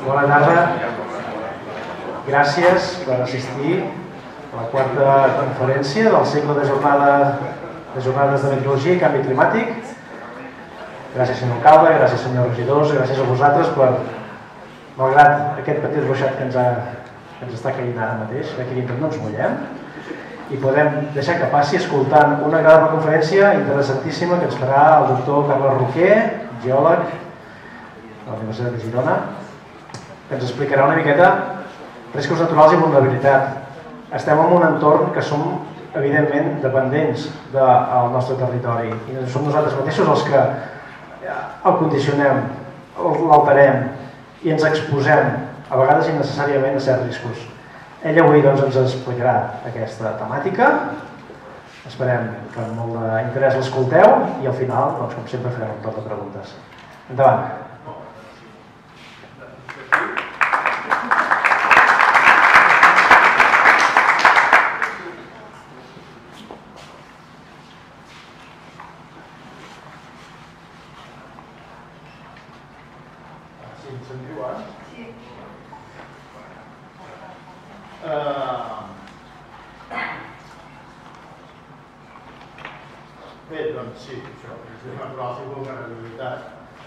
Bona tarda. Gràcies per assistir a la quarta conferència del cicle de jornades de meteorologia i canvi climàtic. Gràcies, senyor alcalde, gràcies, senyors regidors, gràcies a vosaltres per, malgrat aquest petit ruixat que ens està caient ara mateix, aquí dintre no ens mullem, i podem deixar que passi escoltant una agradable conferència interessantíssima que ens farà el doctor Carles Roquer, geòleg de la Universitat de Girona, que ens explicarà una miqueta riscos naturals i vulnerabilitat. Estem en un entorn que som, evidentment, dependents del nostre territori i som nosaltres mateixos els que el condicionem, l'alterem i ens exposem, a vegades innecessàriament, a certs riscos. Ell avui ens explicarà aquesta temàtica. Esperem que amb molt d'interès l'escolteu i al final, com sempre, farem un torn de preguntes. Endavant. Bé, doncs sí, això, riscos naturals i vulnerabilitat.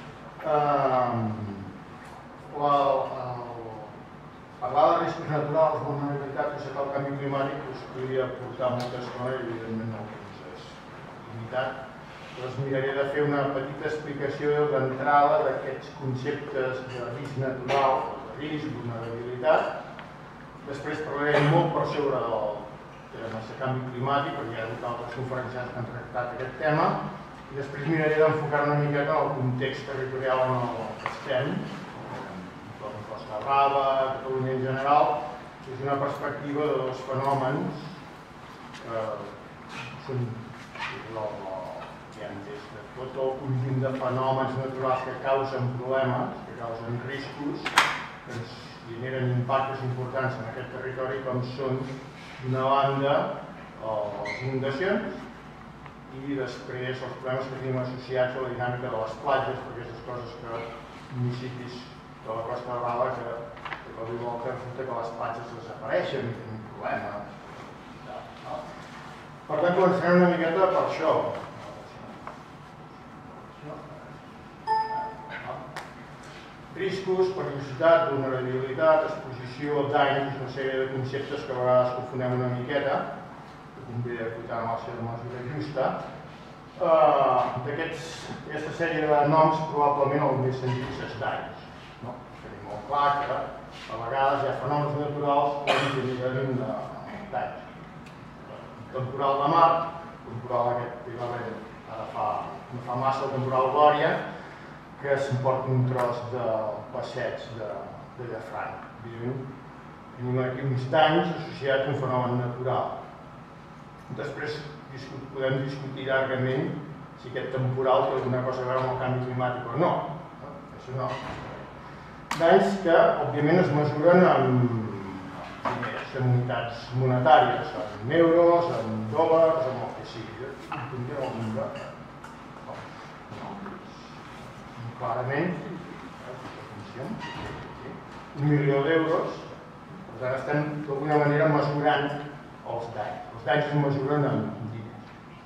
Parlar de riscos naturals, vulnerabilitat, que el canvi climàtic us podria portar molta estona i evidentment no és limitat. Doncs miraré de fer una petita explicació d'entrada d'aquests conceptes de risc natural, de risc, vulnerabilitat. Després parlarem molt per sobre del canvi climàtic, perquè hi ha hagut altres conferències que han tractat aquest tema, i després miraré d'enfocar una miqueta en el context territorial en el que estem, com Costa Brava, Catalunya en general, des d'una perspectiva de dos fenòmens que són des de tot el conjunt de fenòmens naturals que causen problemes, que causen riscos, que ens generen impactes importants en aquest territori, com són, d'una banda, les inundacions i després els problemes que tenim associats a la dinàmica de les platges, perquè aquestes coses que municipis de la Costa Brava que de cop i volta resulta que les platges desapareixen i tenim problemes. Per tant, començarem una miqueta per això. Riscos, perillositat, vulnerabilitat, exposició, danys, una sèrie de conceptes que a vegades confonem una miqueta, que convé acotar amb la seva mesura justa. D'aquesta sèrie de noms, probablement el més senzill és danys. Tenim molt clar que a vegades hi ha fenòmens naturals que ens generen danys. Temporal de mar, temporal aquest que hi va haver ara no fa massa, el temporal Glòria, que s'emporta un tros del passeig de Llafranc. Tenim aquí uns danys associats a un fenomen natural. Després podem discutir llargament si aquest temporal té alguna cosa a veure amb el canvi climàtic o no. Això no. Danys que, òbviament, es mesuren en unitats monetàries, en euros, en dòlars, en el que sigui. Clarament, 1 milió d'euros, per tant estem d'alguna manera mesurant els danys. Els danys es mesuren en diners.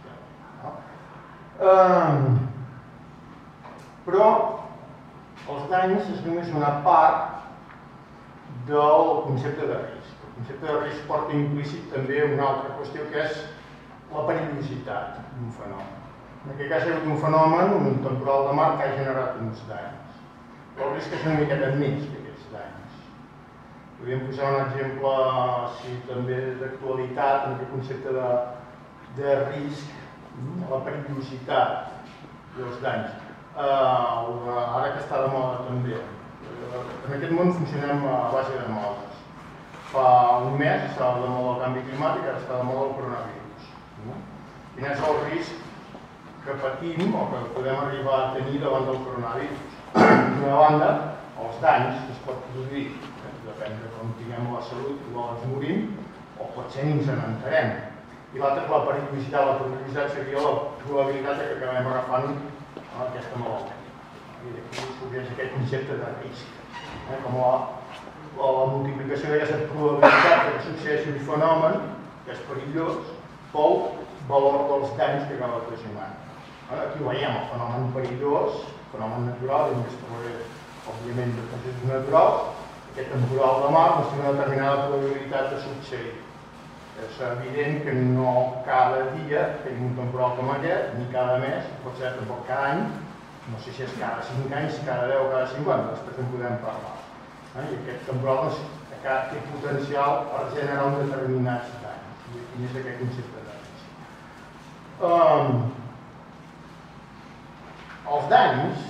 Però els danys és només una part del concepte de risc. El concepte de risc porta implícit també una altra qüestió que és la perillositat d'un fenomen. En aquest cas hi ha hagut un fenomen, un temporal de mar, que ha generat uns danys. Però el risc és una miqueta més que aquests danys. Podríem posar un exemple, també d'actualitat, en aquest concepte de risc, la perillositat dels danys. Ara que està de moda també. En aquest món funcionem a base de modes. Fa un mes estava de moda el canvi climàtic, ara està de moda el coronavirus. Quin és el risc que patim o que podem arribar a tenir davant del coronavirus? D'una banda, els danys que es pot produir, depèn de com tinguem la salut, igual ens morim, o potser ni ens n'enterem. I l'altra és la perillositat. La perillositat seria la probabilitat que acabem agafant aquesta malaltia. I d'aquí sorgeix aquest concepte de risc. com la multiplicació d'aquesta probabilitat que succeeixi un fenomen que és perillós pel valor dels danys que acaba ocasionant. Aquí veiem el fenomen perillós, el fenomen natural, i només parlaré, òbviament, de processos naturals. Aquest temporal de mar té una determinada probabilitat de succeir. És evident que no cada dia tenim un temporal com aquest, ni cada mes, pot ser tampoc cada any, no sé si és cada 5 anys, cada 10 o cada 50, després en podem parlar. I aquest temporal té potencial per generar un determinat danys. I quin és aquest concepte de danys? Els danys,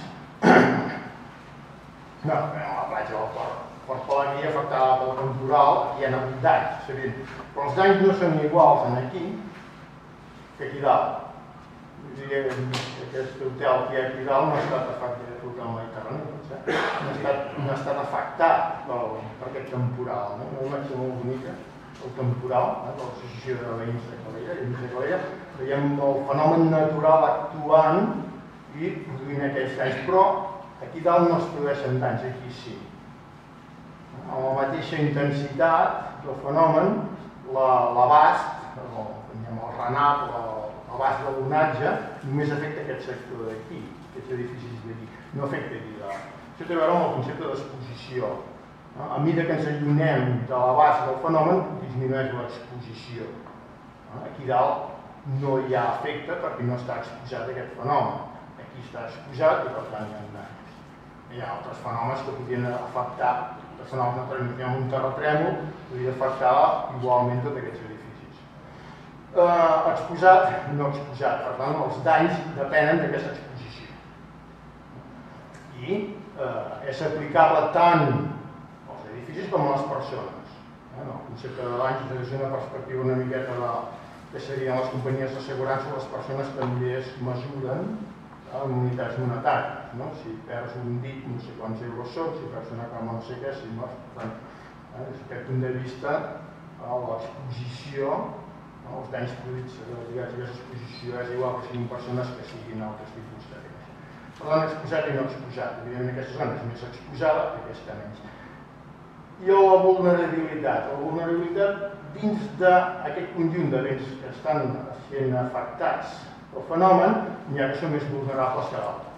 no, a la platja del Port Pelegrí afectada pel temporal, aquí hi ha hagut danys, però els danys no són iguals aquí que aquí dalt. Aquest hotel que hi ha aquí dalt no ha estat afectat pel hotel mediterrani, no ha estat afectat per aquest temporal. Una imatge molt bonica, el temporal de l'associació de veïns de Calella. Veiem el fenomen natural actuant i produint aquells danys, però aquí dalt no es produeixen danys, aquí sí. Amb la mateixa intensitat del fenomen, l'abast, el renat, l'abast de l'onatge, només afecta aquest sector d'aquí, aquests edificis d'aquí, no afecta aquí dalt. Això té a veure amb el concepte d'exposició. A mesura que ens allunyem de l'abast del fenomen, disminueix l'exposició. Aquí dalt no hi ha efecte perquè no està exposat aquest fenomen. Aquí està exposat i per tant hi ha danys. Hi ha altres fenòmens que podrien afectar, el fenomen naturalment un terratrèmol, podria afectar igualment tots aquests edificis. Exposat, no exposat, per tant els danys depenen d'aquesta exposició. I és aplicable tant als edificis com a les persones. El concepte de danys és una perspectiva una miqueta que serien les companyies d'assegurança, les persones també es mesuren en unitats monetàries. Si perds un dit, no sé quants euros són, si perds una cama, no sé què, si mors. Per tant, des d'aquest punt de vista, l'exposició, els danys produïts lligats a aquesta exposició és igual que siguin persones que siguin altres tipus de danys. Per tant, exposat i no exposat. Evidentment, aquesta zona és més exposada, aquesta menys. I la vulnerabilitat. La vulnerabilitat dins d'aquest conjunt de béns que estan sent afectats pel fenomen, n'hi ha que són més vulnerables que d'altres.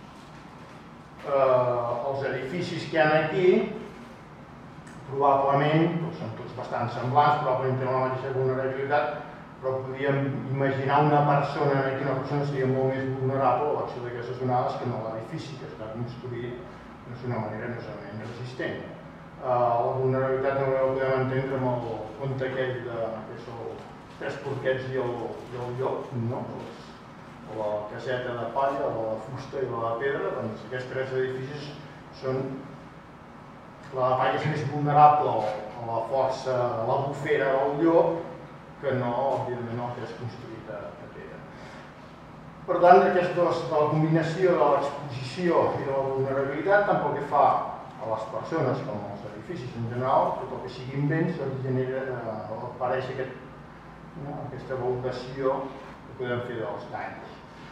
Els edificis que hi ha aquí, probablement, són tots bastant semblants, probablement tenen la mateixa vulnerabilitat, però podríem imaginar una persona aquí, una persona seria molt més vulnerable a l'acció d'aquestes onades que no l'edifici, que està construït d'una manera més o menys resistent. La vulnerabilitat no la podem entendre amb el conte aquell que són els 3 porquets i el llop, la caseta de palla, la de fusta i la de pedra. Doncs aquests 3 edificis són... La de palla és més vulnerable a la força, a la bufera del llop, que no, òbviament, el que és construït a pedra. Per tant, la combinació de l'exposició i de la vulnerabilitat, tant pel que fa a les persones com als edificis en general, tot el que siguin béns, apareix aquesta valoració que podem fer dels danys.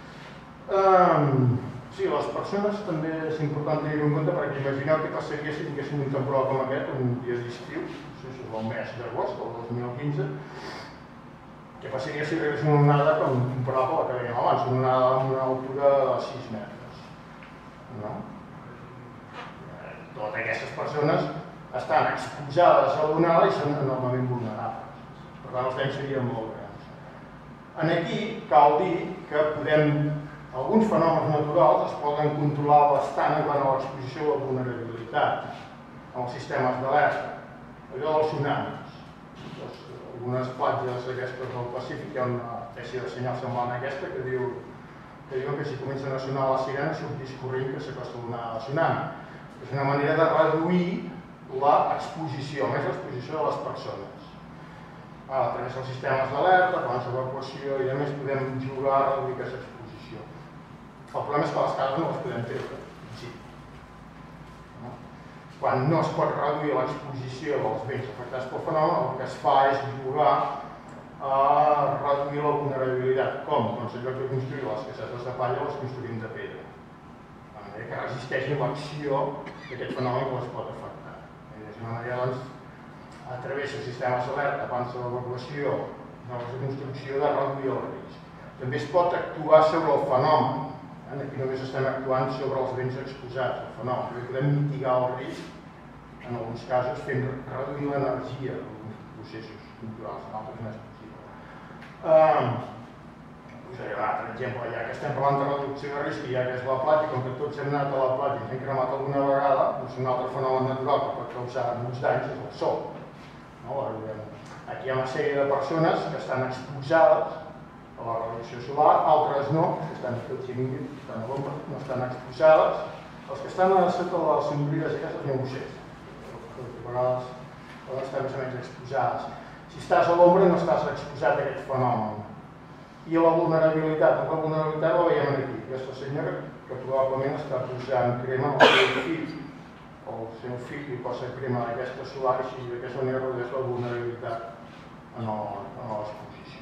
Sí, les persones també és important tenir-ho en compte perquè imagineu què passaria si tinguéssim un temporal com aquest, un dia d'estiu, no sé si és el mes d'agost del 2015, què passaria si arribés una onada comparable a la que dèiem abans, una onada amb una altura de 6 metres. Totes aquestes persones estan exposades a l'onada i són enormement vulnerables. Per tant, els danys serien molt grans. Aquí cal dir que alguns fenòmens naturals es poden controlar bastant quant a l'exposició o la vulnerabilitat en els sistemes d'alerta. Allò dels tsunamis. Algunes platges d'aquestes del Pacífic hi ha una espècie de senyal semblant a aquesta que diuen que si comencen a sonar les sirenes surt discorrent que s'acosta una tsunami. És una manera de reduir l'exposició, més l'exposició de les persones. A través dels sistemes d'alerta, plans d'evacuació i a més podem jugar a reduir aquesta exposició. El problema és que les cases no les podem treure. Quan no es pot reduir l'exposició dels béns afectats pel fenomen, el que es fa és jugar a reduir la vulnerabilitat. Com? Doncs en lloc de construir les casetes de palla les construïm de pedra. manera que resisteixin l'acció d'aquest fenomen que les pot afectar. És una manera, doncs, a través dels sistemes d'alerta abans de l'evacuació, de la construcció, de reduir el risc. També es pot actuar sobre el fenomen. Aquí només estem actuant sobre els béns exposats al fenomen. També podem mitigar el risc, en alguns casos, fent reduir l'energia d'alguns processos culturals, en altres no és possible. Posaré un altre exemple, ja que estem parlant de reducció de risc, ja que és la platja, com que tots hem anat a la platja i ens hem cremat alguna vegada, doncs un altre fenomen natural que pot causar molts danys és el sol. Aquí hi ha una sèrie de persones que estan exposades a la radiació solar, altres no, que estan tots a l'ombra, no estan exposades. Els que estan sota les sombrides aquestes no ho sé, a vegades poden estar més o menys exposades. Si estàs a l'ombra no estàs exposat a aquest fenomen. I la vulnerabilitat la veiem aquí. Aquesta senyora que probablement està posant crema al seu fill, el seu fill li posa crema d'aquesta solar i així d'aquesta manera redueix la vulnerabilitat en l'exposició.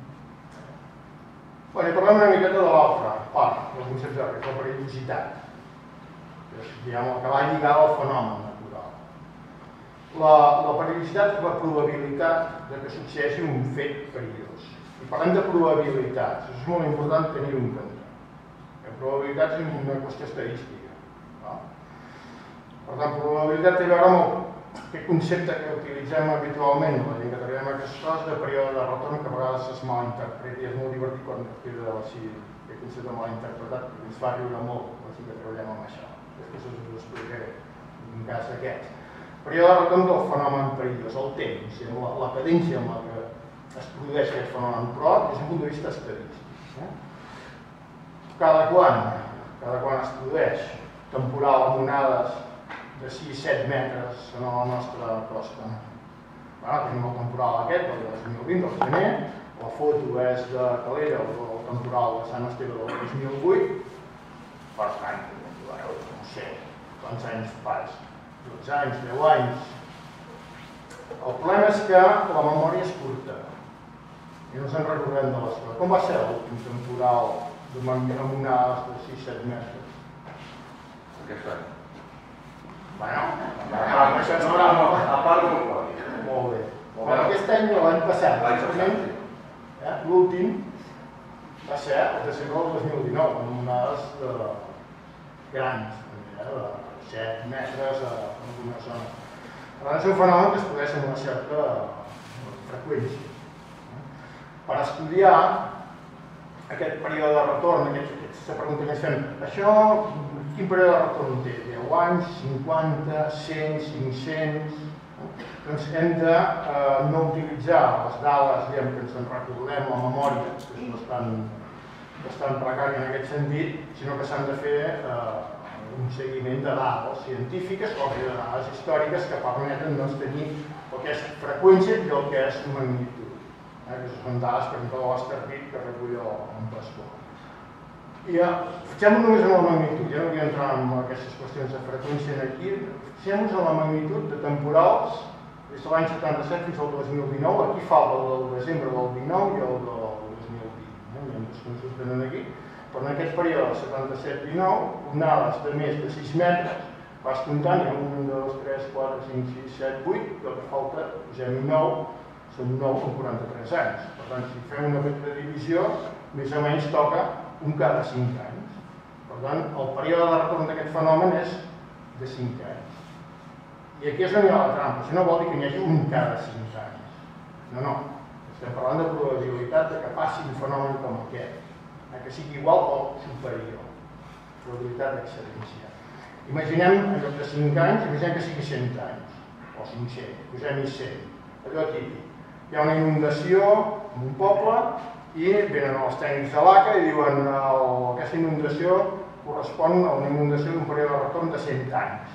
I parlem una miqueta de l'altra part del concepte de risc, la perillositat, que és el que va lligar al fenomen natural. La perillositat és la probabilitat que succeeixi un fet perillós. I parlem de probabilitats, això és molt important tenir-ho en compte. La probabilitat és una qüestió estadística. Per tant, probabilitat té a veure amb aquest concepte que utilitzem habitualment, la llengua que treballem aquestes coses, de període de retorn, que a vegades es malinterpreta i és molt divertit quan queda aquest concepte malinterpretat, perquè ens fa riure molt, així que treballem amb això. Després us ho explicaré, en un cas d'aquests. Període de retorn del fenomen perillós, el temps, la cadència amb la que es produeix aquest fenomen, però des d'un punt de vista estadístic. Cada quan es produeix temporal amb onades de 6-7 metres en la nostra costa. Tenim el temporal aquest, el 2020, del gener, la foto és de Calella, el temporal de Sant Esteve del 2008, per tant, no sé quants anys fas, 12 anys, 10 anys. El problema és que la memòria és curta i no ens en recordem de les coses. Com va ser l'últim temporal amb onades de 6-7 metres? Aquest any. Això ens haurà a part del Clònic. Molt bé. Aquest any o l'any passat, l'últim va ser el desembre del 2019, amb onades grans, de 7 metres en alguna zona. Per tant, és un fenomen que es produeix amb una certa freqüència. Per estudiar aquest període de retorn, aquesta pregunta que ens fem, això, quin període de retorn té? 10 anys, 50, 100, 500... Doncs hem de no utilitzar les dades que ens en recordem, la memòria, que és bastant precària en aquest sentit, sinó que s'han de fer un seguiment de dades científiques o de dades històriques que permeten tenir el que és freqüència i el que és magnitud. Aquestes són dades, per exemple, de l'Estartit que recull en Pasqual. I fixem-nos només en la magnitud, ja no vull entrar en aquestes qüestions de freqüència aquí, fixem-nos en la magnitud de temporals des de l'any 77 fins al 2019, aquí falta el del desembre del 19 i el del 2020, hi ha dos que ens surten aquí, però en aquest període 77-19, onades de més de 6 metres, vas comptant, hi ha 1, 2, 3, 4, 5, 6, 7, 8, i el que falta, posem 9, són 9 en 43 anys. Per tant, si fem una petita divisió, més o menys toca un cada 5 anys. Per tant, el període de retorn d'aquest fenomen és de 5 anys. I aquí és on hi ha la trampa. Això no vol dir que n'hi hagi un cada 5 anys. No. Estem parlant de probabilitat que passi un fenomen com aquest, que sigui igual o superior. Probabilitat d'excedència. Imaginem, en lloc de 5 anys, imaginem que sigui 100 anys, o 500, posem-hi 100. Allò típic. Hi ha una inundació en un poble i venen els tècnics de l'ACA i diuen que aquesta inundació correspon a una inundació d'un període de retorn de 100 anys.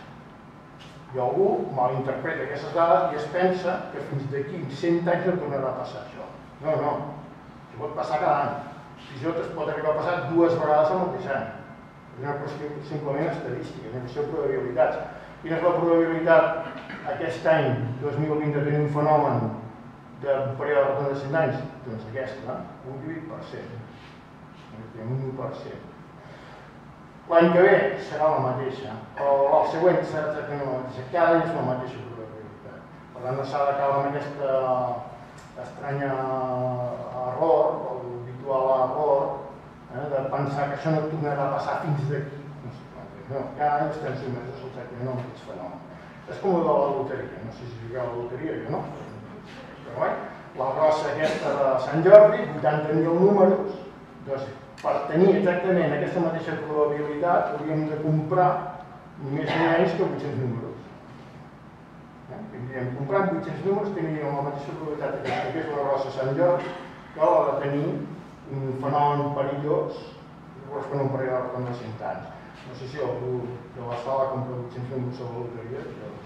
I algú malinterpreta aquestes dades i es pensa que fins d'aquí 100 anys no tornarà a passar això. No, això pot passar cada any. Fins i tot es pot arribar a passar 2 vegades al mateix any. És una qüestió simplement estadística, és una qüestió de probabilitats. Quina és la probabilitat aquest any 2020 de tenir un fenomen d'un període de retorn de 100 anys? Doncs aquesta, un 8%. Un 1%. L'any que ve serà la mateixa, el següent serà exactament la mateixa, cada any és la mateixa probabilitat. Per tant, no s'ha de caure en aquesta estranya error, o l'habitual error, de pensar que això no tornarà a passar fins d'aquí. No, cada any estem sotmesos exactament al mateix fenomen. És com el de la loteria, no sé si jugueu a la loteria, jo no. Però bé, la grossa aquesta de Sant Jordi, 80.000 números, doncs per tenir exactament aquesta mateixa probabilitat hauríem de comprar ni més ni menys que 800 números. Comprant 800 números tindríem la mateixa probabilitat que és la grossa Sant Jordi que la de tenir un fenomen perillós que correspon a un període de 100 anys. No sé si algú de la sala compra 800 números a la loteria.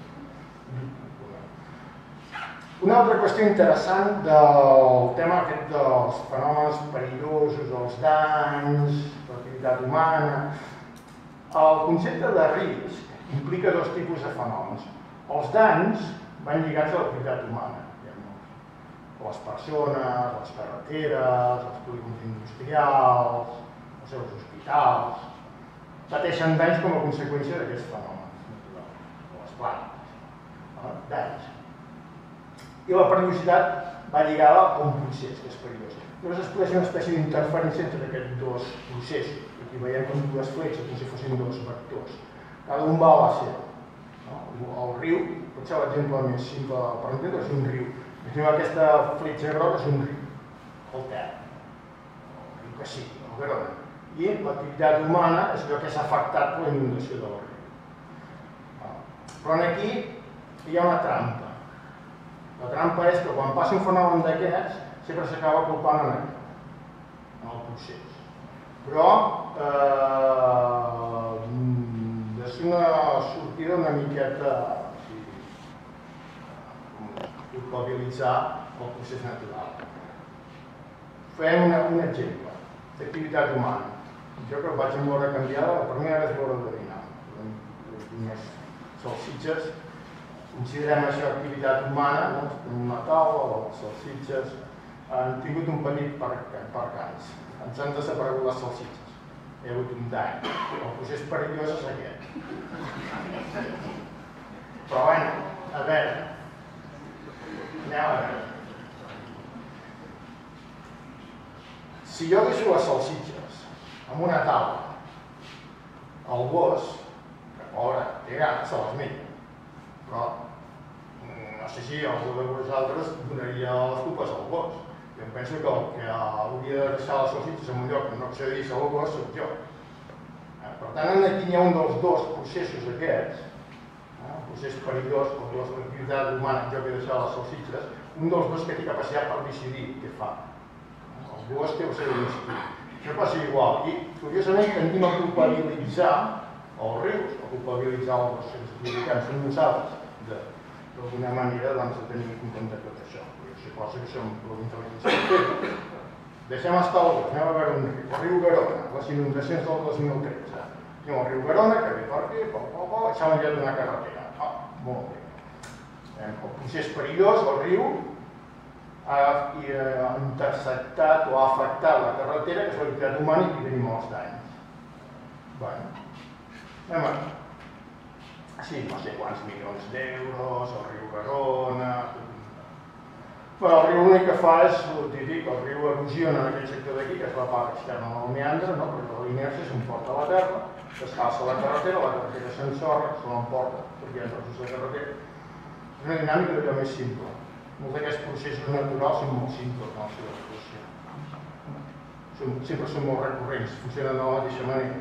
Una altra qüestió interessant del tema aquest dels fenòmens perillosos, els danys, l'activitat humana. El concepte de risc implica dos tipus de fenòmens. Els danys van lligats a l'activitat humana. Les persones, les carreteres, els polígons industrials, els seus hospitals, pateixen danys com a conseqüència d'aquests fenòmens naturals, les plantes, danys. I la perillositat va lligada a un procés que és perillós. Llavors es produeix una espècie d'interferència entre aquests dos processos. Aquí veiem com dues fletxes, com si fossin dos vectors. Cada un va a la seva. El riu, pot ser l'exemple més simple per entendre, és un riu. Aquesta fletxa groga és un riu, el Ter, el riu que sigui, el Garona. I l'activitat humana és allò que s'ha afectat per la inundació del riu. Però aquí hi ha una trampa. La trampa és que quan passa un fenomen d'aquests sempre s'acaba culpant en el procés. Però és una sortida una miqueta culpabilitzar el procés natural. Fem un exemple d'activitat humana. Jo que vaig amb l'hora canviada, la primera és l'hora de dinar. Unes salsitxes, considerem això activitat humana, una taula, les salsitxes, han tingut un petit percanç. Ens han desaparegut les salsitxes. Hi ha hagut un dany. El procés perillós és aquest. Però bueno, a veure, anem a veure. Si jo deixo les salsitxes amb una taula, el gos, que pobre, té gana, se les menja. Però no sé si algú de vosaltres donaria les culpes al gos. Jo em penso que el que hauria de deixar les salsitxes en un lloc que no accedís al gos soc jo. Per tant, aquí hi ha un dels dos processos aquests, el procés perillós, com l'activitat humana, jo que he deixat les salsitxes, un dels dos que té capacitat per decidir què fa. El gos té el seu instinct. Això passa igual. I, curiosament, tendim a culpabilitzar els rius, a culpabilitzar els ciutadans, som nosaltres, d'alguna manera, de tenir en compte tot això. Suposo que som prou intel·ligents. Deixem estar el gos, anem a veure un riu. El riu Garona, les inundacions del 2013. El riu Garona, que ve per aquí, s'ha menjat una carretera. Molt bé. El procés perillós, el riu, ha interceptat o ha afectat la carretera, que és l'activitat humana, i tenim els danys. Bé, sí, no sé quants milions d'euros, el riu Garona... El riu l'únic que fa és el típic, el riu erosiona en aquest sector d'aquí, que és la part externa del meandre, perquè l'inèrcia s'emporta a la terra, s'escalça la carretera s'ensorra, se l'emporta, perquè hi ha trossos de carretera. És una dinàmica d'allò més simple. Molts d'aquests processos naturals són molt simples en la seva actuació. Sempre són molt recurrents, funcionen de la mateixa manera.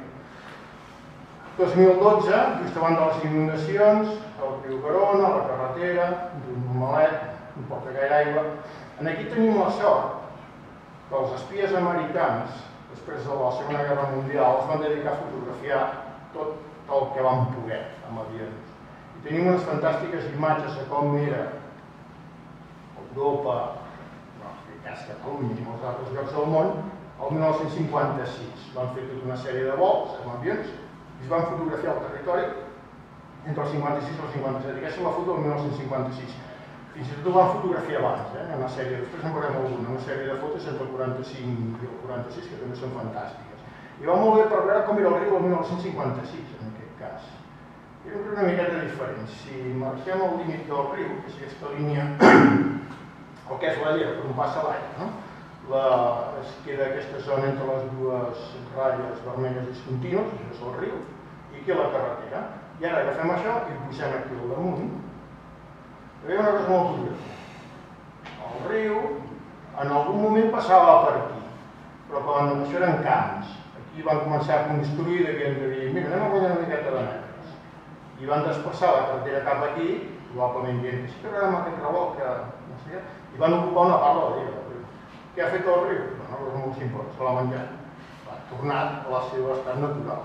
2012, just abans de les inundacions, el riu Garona, la carretera, un malet, no porta gaire aigua. Aquí tenim la sort que els espies americans, després de la Segona Guerra Mundial, es van dedicar a fotografiar tot el que van poder amb avions. I tenim unes fantàstiques imatges de com era Europa, en aquest cas Catalunya i molts altres llocs del món, el 1956. Van fer tota una sèrie de vols amb avions i es van fotografiar el territori entre el 56 i el 57. Aquesta és la foto del 1956. Fins i tot ho van fotografiar abans, una sèrie, després en veurem alguna, una sèrie de fotos entre el 45 i el 46 que també són fantàstiques. I I va molt bé per veure com era el riu el 1956, en aquest cas. Era un riu una miqueta diferent. Si marquem el límit del riu, que és aquesta línia, el que és la llera, per on passa l'aigua, es queda aquesta zona entre les dues ratlles vermelles discontinues, això és el riu, i aquí la carretera. I ara agafem això i ho posem aquí al damunt. Hi havia una cosa molt curiosa. El riu en algun moment passava per aquí, però quan això eren camps, aquí van començar a construir i devien dir, mira, anem a guanyar una miqueta de metres. I van desplaçar la carretera cap aquí, probablement dient que sí que veurem aquest revolt, que no sé què, i van ocupar una part de la llera. Què ha fet el riu? Una cosa molt simple, se l'ha menjat. Ha tornat a la seva estat natural.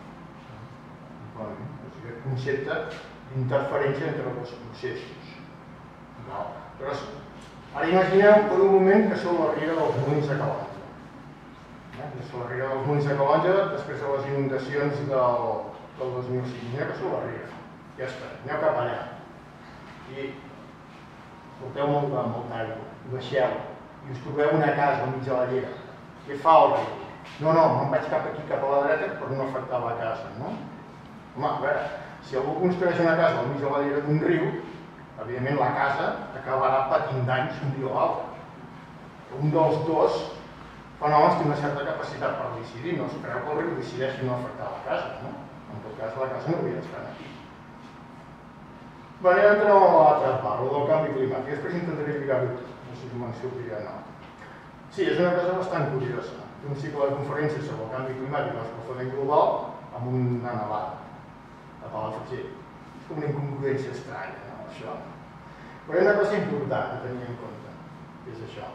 És aquest concepte d'interferència entre els processos. Però ara imagineu per un moment que sou la riera dels Molins de Calonge. És la riera dels Molins de Calonge després de les inundacions del 2005. Imagineu que sou la riera. Ja està, aneu cap allà. I porteu molt d'aigua, baixeu. I us trobeu una casa al mig de la llera. Què fa el riu? No, me'n vaig cap aquí, cap a la dreta, per no afectar la casa, no? Home, a veure, si algú construeix una casa al mig de la llera d'un riu, evidentment la casa acabarà patint danys un dia o l'altre. Un dels dos fenòmens té una certa capacitat per decidir, no es creu que el riu decideixi no afectar la casa, no? En tot cas, la casa no hauria d'estar aquí. Bé, ja entrem a l'altra part, el del canvi climàtic. Després intentaré lligar-ho tot. No sé si me'n sortirà o no. Sí, és una cosa bastant curiosa. Té un cicle de conferències sobre el canvi climàtic i l'escalfament global amb una nevada a Palafrugell. És com una incongruència estranya, no, això. Però hi ha una cosa important a tenir en compte, que és això.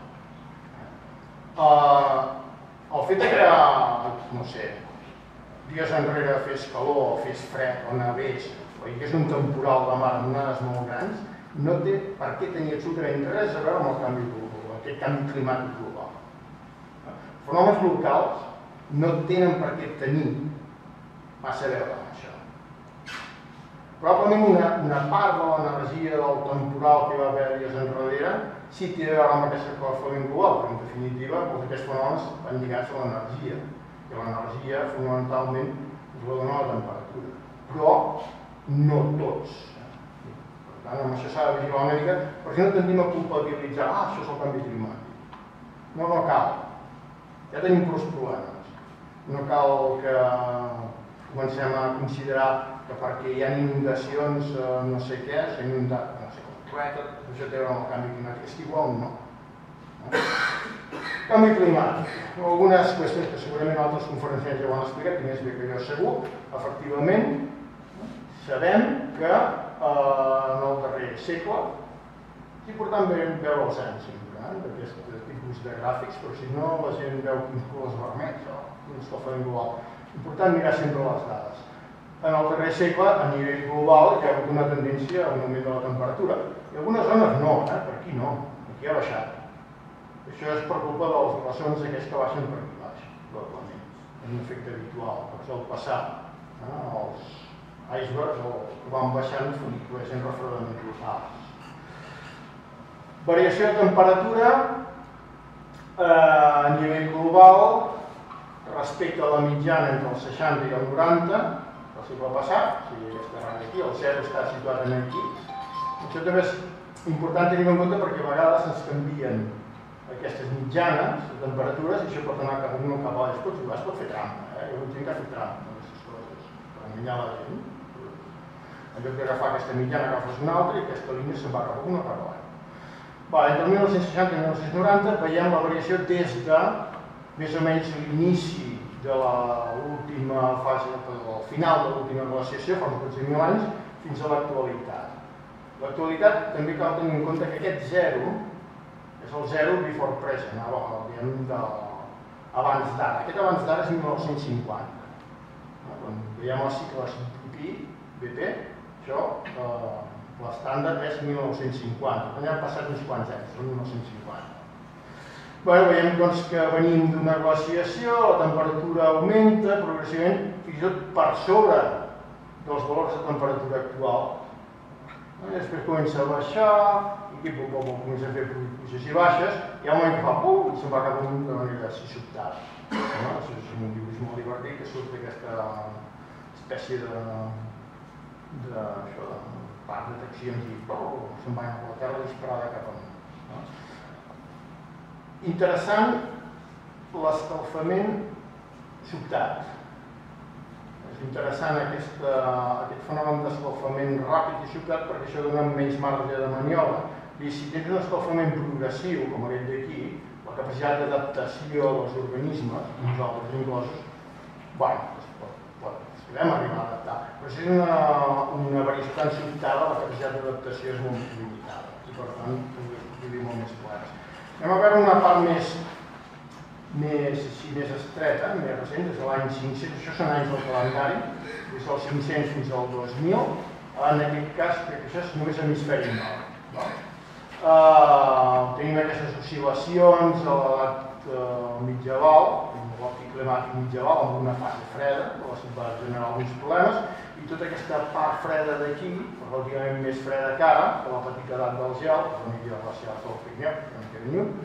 El fet que, no sé, dies enrere fes calor o fes fred o nevés o hi hagués un temporal de mar amb onades molt grans, no té per què tenir absolutament res a veure amb el canvi global, aquest canvi climàtic global. Fenòmens locals no tenen per què tenir massa a veure amb això. Probablement una part de l'energia del temporal que va haver dies enrere sí té a veure amb aquest escalfament global, però en definitiva aquests fenòmens van lligats a l'energia, i l'energia fonamentalment ens la dona la temperatura, però no tots. Per tant, amb això s'ha de vigilar una mica, perquè no tendim a culpabilitzar, això és el canvi climàtic. No cal. Ja tenim prou problemes. No cal que comencem a considerar que perquè hi ha inundacions no sé què, s'ha inundat, no sé com, això té a veure amb el canvi climàtic. És que igual no. Canvi climàtic. Algunes qüestions que segurament altres conferenciants ja ho han explicat, i més bé que jo segur, efectivament, sabem que en el darrer segle és important veure els anys sempre, d'aquest tipus de gràfics, però si no la gent veu quins colors vermells o quins escalfament global. Important mirar sempre les dades. En el darrer segle, a nivell global, hi ha hagut una tendència a un augment de la temperatura. I algunes zones no, per aquí no, aquí ha baixat. Això és per culpa de les glaçons aquests que baixen per aquí baix, probablement. És un efecte habitual, per sol passar els icebergs que van baixant i produeixen refredaments locals. Variació de temperatura a nivell global respecte a la mitjana entre el 60 i el 90 del segle passat, o sigui, aquesta ràdio aquí, el 0 està situat aquí. Això també és important tenir en compte perquè a vegades ens canvien aquestes mitjanes de temperatures i això pot anar cap amunt o cap avall. Es pot fer trampa, hi ha hagut gent que ha fet trampa amb aquestes coses, per enganyar la gent. En lloc d'agafar aquesta mitjana agafes una altra i aquesta línia se'n va cap amunt o cap avall. Entre el 1960 i el 1990 veiem la variació des de més o menys l'inici de l'última fase, del final de l'última glaciació, fa uns 12.000 anys, fins a l'actualitat. L'actualitat també cal tenir en compte que aquest 0 és el 0 before present, diguem abans d'ara. Aquest abans d'ara és 1950. Quan veiem els cicles BP, això, l'estàndard és 1950. Ja han passat uns quants anys, són 1950. Veiem que venim d'una glaciació, la temperatura augmenta progressivament, fins i tot per sobre dels valors de temperatura actual. Després comença a baixar i i comença a fer puges i baixes, hi ha un moment que fa pum i se'n va cap amunt de manera així sobtada. Això és un dibuix molt divertit que surt d'aquesta espècie de part de traccions i se'n va a la terra disparada cap amunt. Interessant l'escalfament sobtat. És interessant aquest fenomen d'escalfament ràpid i sobtat perquè això dona menys marge de maniobra. I si tens un escalfament progressiu, com aquest d'aquí, la capacitat d'adaptació dels organismes, nosaltres inclosos, podem arribar a adaptar. Però si és una variació tan sobtada, la capacitat d'adaptació és molt limitada i per tant podria molt més clars. Anem a veure una part més estreta, més recent, des de l'any 500, això són anys del calendari, des del 500 fins al 2000, en aquest cas crec que això és només hemisferi nord. Tenim aquestes oscil·lacions a l'edat mitjaval, l'òptic climàtic mitjaval, amb una fase freda, que va generar alguns problemes, i tota aquesta part freda d'aquí, relativament més freda que ara, que la petita edat del gel, que és una mica glacial del Pirineu, que no queda ni un,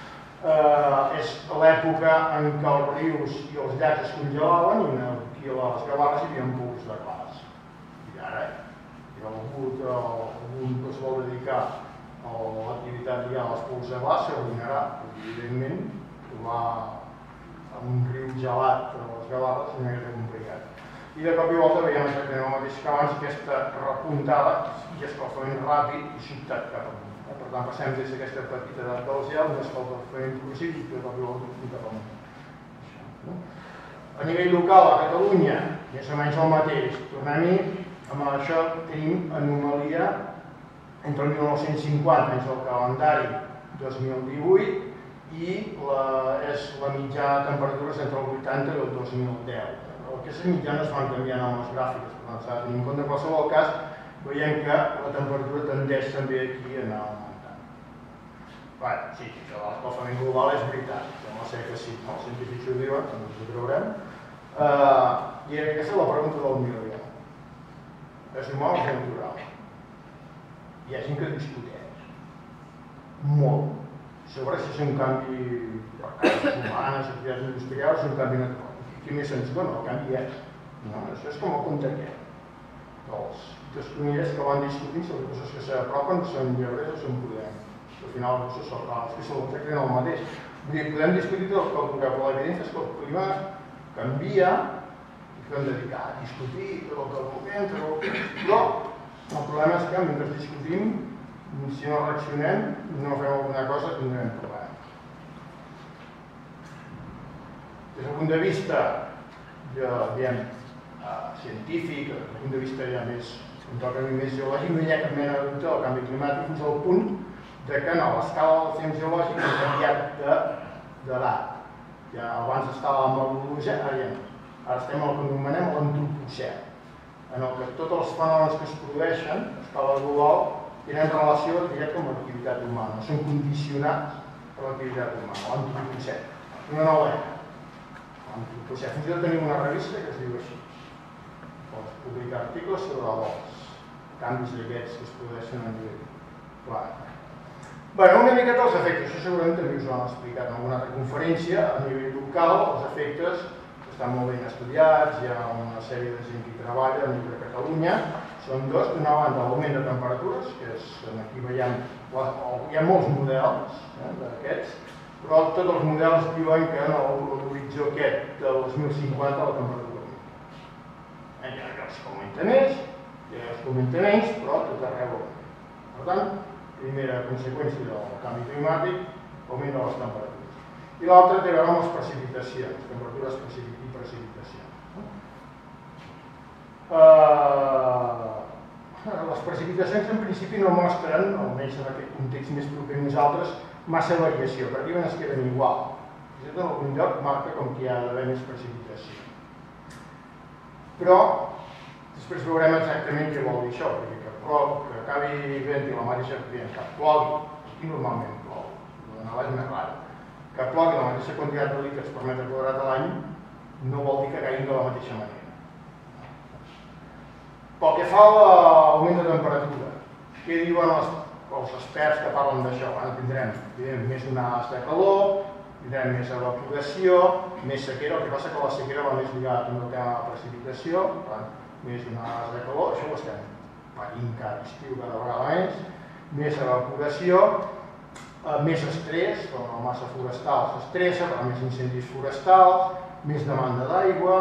és l'època en què els rius i els llacs es congelaven i aquí a les Gavarres hi havia pols de glaç. I ara hi ha hagut algun que es vol dedicar a l'activitat lligada a les pols de glaç, s'arruïnarà, perquè evidentment trobar un riu gelat a les Gavarres és una mica complicat. I de cop i volta veiem exactament el mateix que abans, aquesta repuntada i escalfament ràpid i sobtat cap amunt. Per tant, passem des d'aquesta petita edat del gel, un escalfament progressiu i de cop i volta cap amunt. A nivell local, a Catalunya, més o menys el mateix. Tornem-hi, amb això tenim anomalia entre el 1950, anys del calendari 2018, i és la mitjana de temperatures entre el 80 i el 2010. Aquestes mitjanes van canviant amb les gràfiques, per tant s'ha de tenir en compte. En qualsevol cas, veiem que la temperatura tendeix també aquí a anar augmentant. Sí, això de l'escalfament global és veritat, sembla ser que sí, els científics ho diuen, ens ho traurem. I aquesta és la pregunta del milió. És humà o és natural? Hi ha gent que discuteix molt sobre si és un canvi per causes humanes, activitats industrials, o un canvi natural. Què més ens dona? El canvi és. Això és com el conte aquest. Els testoniers que van discutint sobre coses que s'apropen són llebrers o són prudents. Al final és que són exactament el mateix. Vull dir, podem discutir tot el que vulgueu, però l'evidència és que el clima canvia i que hem de dedicar a discutir tot el que vulguem, però el problema és que mentre discutim, si no reaccionem, no fem alguna cosa, tindrem problemes. Des del punt de vista científic, des del punt de vista ja més geològic, no hi ha cap mena de dubte del canvi climàtic fins al punt que l'escala del temps geològic ha canviat d'edat. Ja abans estàvem a l'Holocè, ara estem al que anomenem l'antropocè, en el que tots els fenòmens que es produeixen a escala global tenen relació amb l'activitat humana, són condicionats per l'activitat humana, l'antropocè. Una nova era. Fins i tot tenim una revista que es diu així. Pots publicar articles sobre els canvis d'aquests que es produeixen a nivell planetari. Una miqueta els efectes, això segurament també us ho han explicat en alguna altra conferència. A nivell local, els efectes estan molt ben estudiats, hi ha una sèrie de gent que hi treballa a nivell de Catalunya. Són dos, d'una banda l'augment de temperatures, que aquí veiem, hi ha molts models d'aquests, però tots els models diuen que en l'horitzó aquest del 2050 la temperatura augmenta. Hi ha llocs que augmenta més, hi ha llocs que augmenta menys, però tot arreu augmenta. Per tant, primera conseqüència del canvi climàtic, augment de les temperatures. I l'altra té a veure amb les precipitacions, temperatures i precipitacions. Les precipitacions en principi no mostren, almenys en aquest context més proper a nosaltres, massa variació, perquè es queden igual. Fins i tot en algun lloc marca com que hi ha d'haver més precipitació. Però després veurem exactament què vol dir això, perquè que acabi fent la mateixa que plogui, aquí normalment plou, la nova és més rara, que plogui la mateixa quantitat de litres per metre quadrat a l'any no vol dir que caiguin de la mateixa manera. Pel que fa a l'augment de temperatura, què diuen els experts que parlen d'això, tindrem més onades de calor, tindrem més evaporació, més sequera, el que passa que la sequera va més lligada amb el tema de la precipitació, més onades de calor, això ho estem patint cada estiu cada vegada més evaporació, més estrès, com la massa forestal s'estressa, però més incendis forestals, més demanda d'aigua,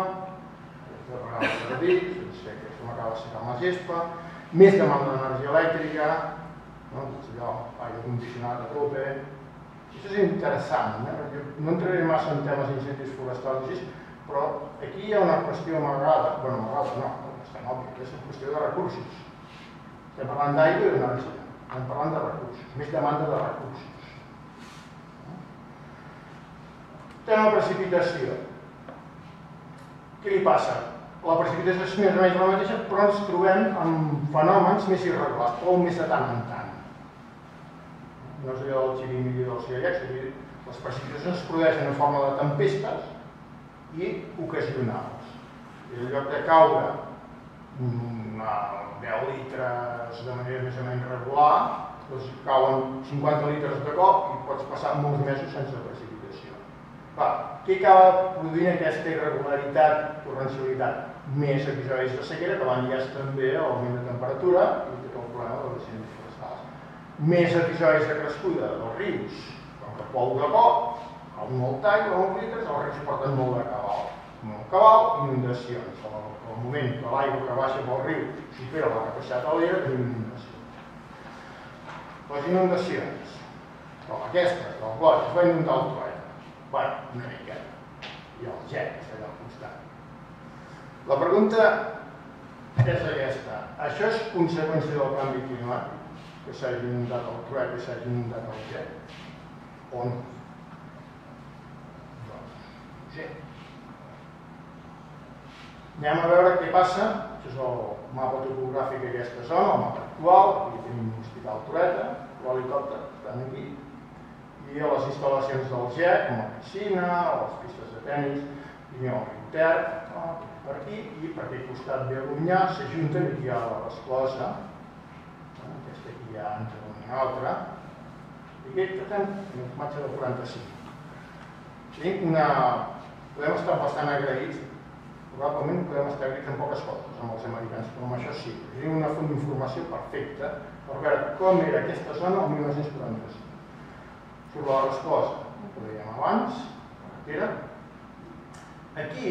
m'acaba secant la gespa, més demanda d'energia elèctrica, aire condicionat a tope. Això és interessant, no entraré massa en temes d'incendis forestals, però aquí hi ha una qüestió amagada, no, és una qüestió de recursos. Estem parlant d'aigua i d'energia, estem parlant de recursos, més demanda de recursos. Tema precipitació. Què li passa? La precipitació és més o menys la mateixa, però ens trobem amb fenòmens més irregulars, o més de tant en tant. No és allò del xirimiri dels gallecs, les precipitacions es produeixen en forma de tempestes i ocasionals. I en lloc de caure 10 litres de manera més o menys regular, doncs cauen 50 litres de cop i pots passar molts mesos sense precipitació. Què acaba produint aquesta irregularitat, torrencialitat? Més episodis de sequera, que van lligats també a l'augment de temperatura i tot el problema de les incendis forestals. Més episodis de crescuda dels rius, com que plou de cop, amb molt aigua, molts litres, els rius porten molt de cabal. Molt cabal, inundacions. Al moment que l'aigua que baixa pel riu supera la capacitat de l'aire, tenim inundacions. Les inundacions, com aquestes, del Bloc, es va inundar el Trueta. Una mica. I el jet està allà al costat. La pregunta és aquesta. Això és conseqüència del canvi climàtic? Que s'hagi inundat el Trueta i s'hagi inundat el jet? O no? Doncs, sí. Anem a veure què passa. Això és el mapa topogràfic d'aquesta zona, el mapa actual. Aquí tenim l'Hospital Trueta, l'helicòpter, estan aquí. I a les instal·lacions del GEC, com la piscina, les pistes de tenis, i el riu Ter, per aquí, i per aquest costat ve l'Onyar, s'ajunten i aquí hi ha la resclosa, aquesta aquí hi ha entre una i l'altra, i aquest tractem una imatge del 45. Podem estar bastant agraïts, probablement podem estar agraïts en poques coses amb els americans, però amb això sí. Tenim una font d'informació perfecta per veure com era aquesta zona el 1945. Sobre la resclosa, que ho dèiem abans, aquí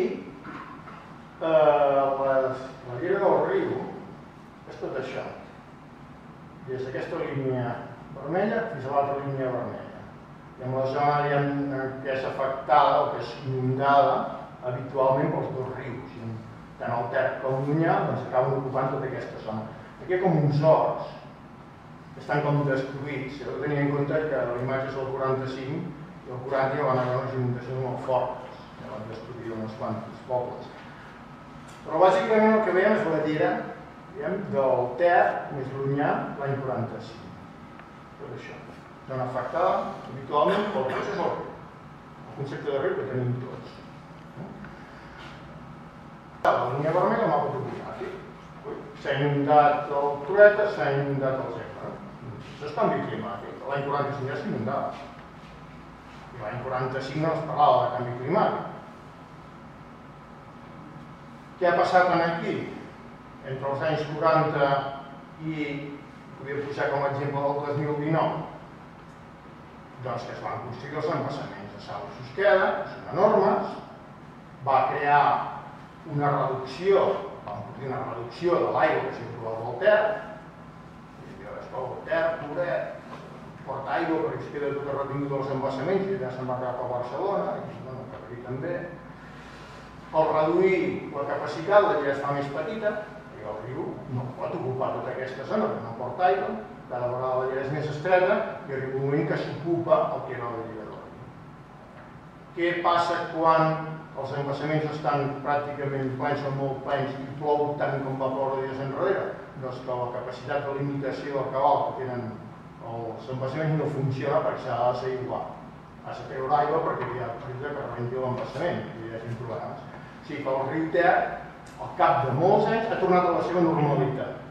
la llera del riu és tot això, des d'aquesta línia vermella fins a l'altra línia vermella. I en la zona que és afectada o que és inundada habitualment pels dos rius, tant el Ter com l'Onyar acaben ocupant tota aquesta zona. Aquí hi ha com uns horts que estan com destruïts. Heu de tenir en compte que l'imatge és del 45 i el 40 ja van haver unes inundacions molt fortes, que van destruir uns quants pobles. Però bàsicament el que veiem és la llera del Ter més l'Onyar l'any 45. Tot això. Zona afectada habitualment pel procés del riu. El concepte de riu que tenim tots. La línia vermella, el mapa topogràfic. S'ha inundat el Trueta, s'ha inundat el Segre. Això és canvi climàtic. L'any 45 ja s'inundava. I l'any 45 no es parlava de canvi climàtic. Què ha passat aquí? Entre els anys 40 i, podria posar com a exemple del 2019, doncs que es van construir els embassaments de Sal i Susqueda, que són enormes, va crear una reducció de l'aigua que circula pel Ter, el Ter, Poret, porta aigua perquè es queda tot retingut dels embassaments i ja se'n va cap a Barcelona, i cap aquí també. Al reduir la capacitat, la llera es fa més petita, i el riu no pot ocupar tota aquesta zona, perquè no porta aigua, cada vegada la llera és més estreta i arriba un moment que s'ocupa el que era la llera del riu. Què passa quan els embassaments estan pràcticament plens o molt plens i plou tant com va ploure dies enrere? Doncs que la capacitat de limitació del cabal que tenen els embassaments no funciona perquè s'ha de ser igual. Has de treure aigua perquè hi ha perill que rebenti l'embassament i hi hagi problemes. O sigui que el riu Ter, al cap de molts anys, ha tornat a la seva normalitat.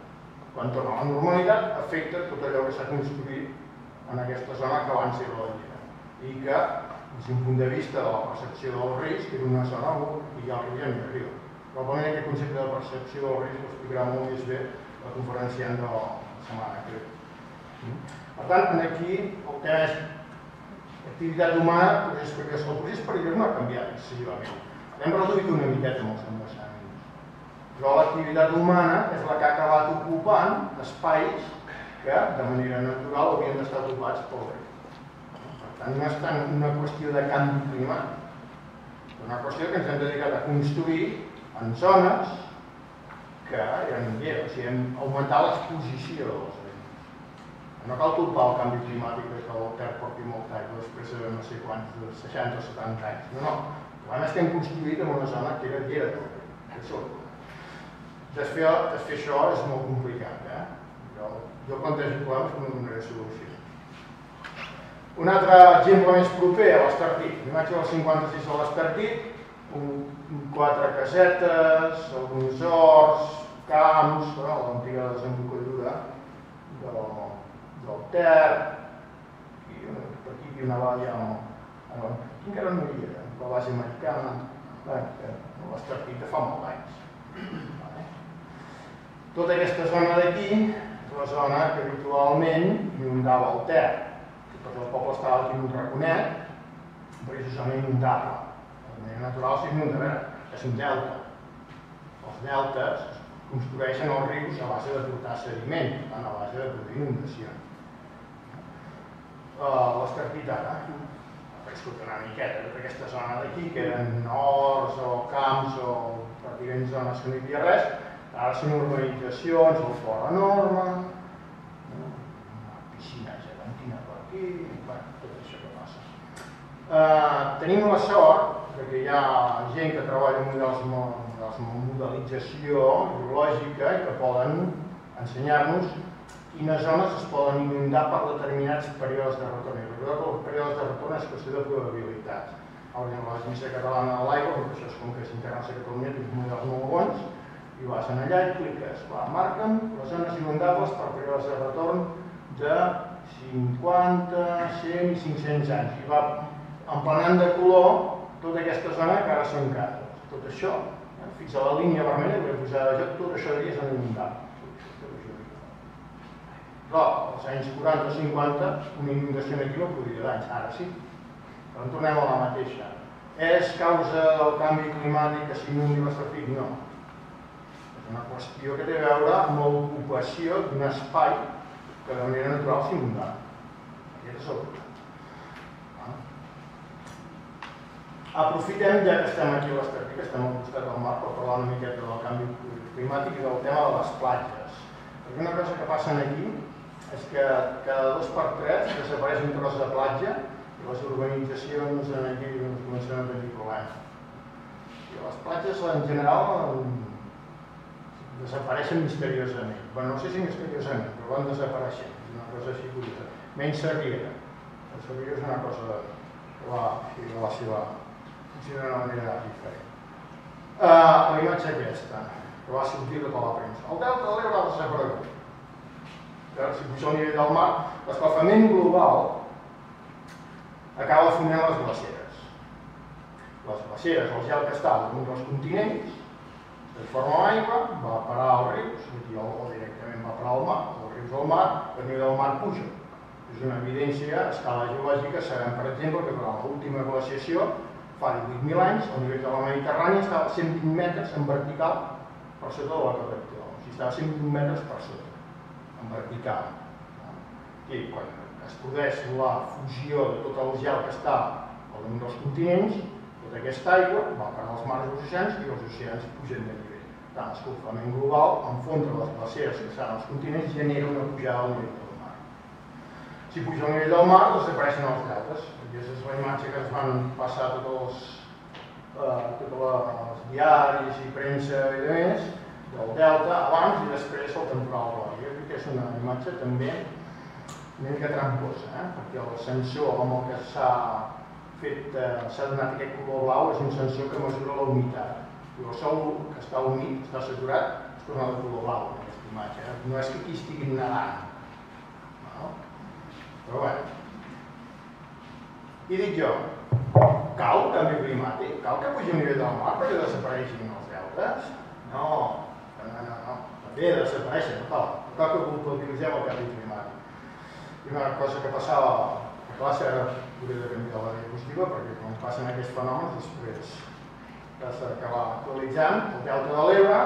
quan torna a la normalitat, afecta tot allò que s'ha construït en aquesta zona que abans era la llera. I que, des d'un punt de vista de la percepció del risc, és una zona on hi ha el riu i no hi arriba. Probablement aquest concepte de percepció del risc l'explicarà molt més bé la conferenciant de la setmana que ve. Per tant, aquí el tema és activitat humana, el procés perillós no ha canviat excessivament. Hem reduït una miqueta amb els embassaments. Però l'activitat humana és la que ha acabat ocupant espais que, de manera natural, haurien d'estar ocupats pel riu. Per tant, no és tant una qüestió de canvi climàtic, és una qüestió que ens hem dedicat a construir en zones que eren lleres, o sigui, hem augmentat l'exposició dels rius. No cal culpar el canvi climàtic que el Ter porti molta aigua després de no sé quants, de 60 o 70 anys. No, quan estem construït en una zona que era llera del riu. Desfer això és molt complicat. Jo plantejo problemes que no donaré solució. Un altre exemple més proper a l'Estartit. L'imatge del 56 a l'Estartit, 4 casetes, alguns horts, camps, l'antiga desembocadura del Ter, per aquí hi havia una valla, aquí encara no hi era, la base americana, l'Estartit de fa molts anys. Tota aquesta zona d'aquí és la zona que habitualment inundava el Ter, perquè el poble estava aquí en un raconet, per això és zona inundable. De manera natural s'inunda, és un delta. Els deltes construeixen els rius a base de portar sediment, per tant, a base de produir inundació. L'Estartit ara ha crescut una miqueta, tota aquesta zona d'aquí, que eren horts o camps o pràcticament zones que no hi havia res, ara són urbanitzacions, el Fort Enorme, una piscina gegantina per aquí, tot això que passa. Tenim la sort que hi ha gent que treballa en models de modelització biològica i que poden ensenyar-nos quines zones es poden inundar per determinats períodes de retorn. I recordeu que els períodes de retorn és qüestió de probabilitats. L'Agència Catalana de l'Aigua, perquè això és com que s'interessa a Catalunya, té models molt bons, i vas allà i cliques, marquen les zones inundables per períodes de retorn de 50, 100 i 500 anys. I va emplenant de color tota aquesta zona que ara són cases. Tot això, fins a la línia vermella, que he posat de joc, tot això d'allà és inundable. Però als anys 40 o 50, una inundació aquí no podria danys, ara sí. Però en tornem a la mateixa. És causa del canvi climàtic que s'inundi l'Estartit? No. És una qüestió que té a veure amb l'ocupació d'un espai que de manera natural s'inunda. Aquest és el problema. Aprofitem, ja que estem aquí a l'Estartit, que estem al costat del mar, per parlar una miqueta del canvi climàtic i del tema de les platges. Perquè una cosa que passa aquí és que cada 2 per 3 desapareix un tros de platja i les urbanitzacions aquí comencen a tenir problemes. I les platges en general desapareixen misteriosament. Bé, no sé si misteriosament, però van desapareixent. És una cosa així curiosa. Menys Sarriera. La Sarriera és una cosa que va funcionar d'una manera diferent. La imatge aquesta, que va sortir tota la premsa. El delta de l'Ebre ha desaparegut. Si puja el nivell del mar, l'escalfament global acaba fonent les glaceres. Les glaceres, el gel que està damunt dels continents, es transforma en aigua, va a parar als rius, o directament va a parar al mar, els rius al mar, el nivell del mar puja. És una evidència a escala geològica. Sabem, per exemple, que durant l'última glaciació, fa 18.000 anys, el nivell de la Mediterrània estava a 120 metres en vertical per sota de la cota actual. O sigui, estava a 120 metres per sota, en vertical. I quan es produeix la fusió de tot el gel que està al damunt dels continents, tota aquesta aigua va parar als mars i als oceans i els oceans pugen de nivell. Tant l'escalfament global, enfondre les glaceres que estan als continents, genera una pujada al nivell del mar. Si puja al nivell del mar, desapareixen els deltes. Aquesta és la imatge que ens van passar tots els diaris i premsa i demés del delta abans i després el temporal Gloria. Jo crec que és una imatge també una mica tramposa, perquè el sensor amb el que s'ha donat aquest color blau és un sensor que mesura la humitat. El sòl que està humit, està saturat, es torna de color blau en aquesta imatge. No és que aquí estiguin nedant. Però bé. I dic jo, cal canvi climàtic? Cal que pugi el nivell del mar perquè desapareixin els deltes? No. També desapareixen, no cal que culpabilitzem el canvi climàtic. I una cosa que passava a classe, ara hauré de canviar la diapositiva perquè quan passen aquests fenòmens després s'acaba actualitzant. El delta de l'Ebre,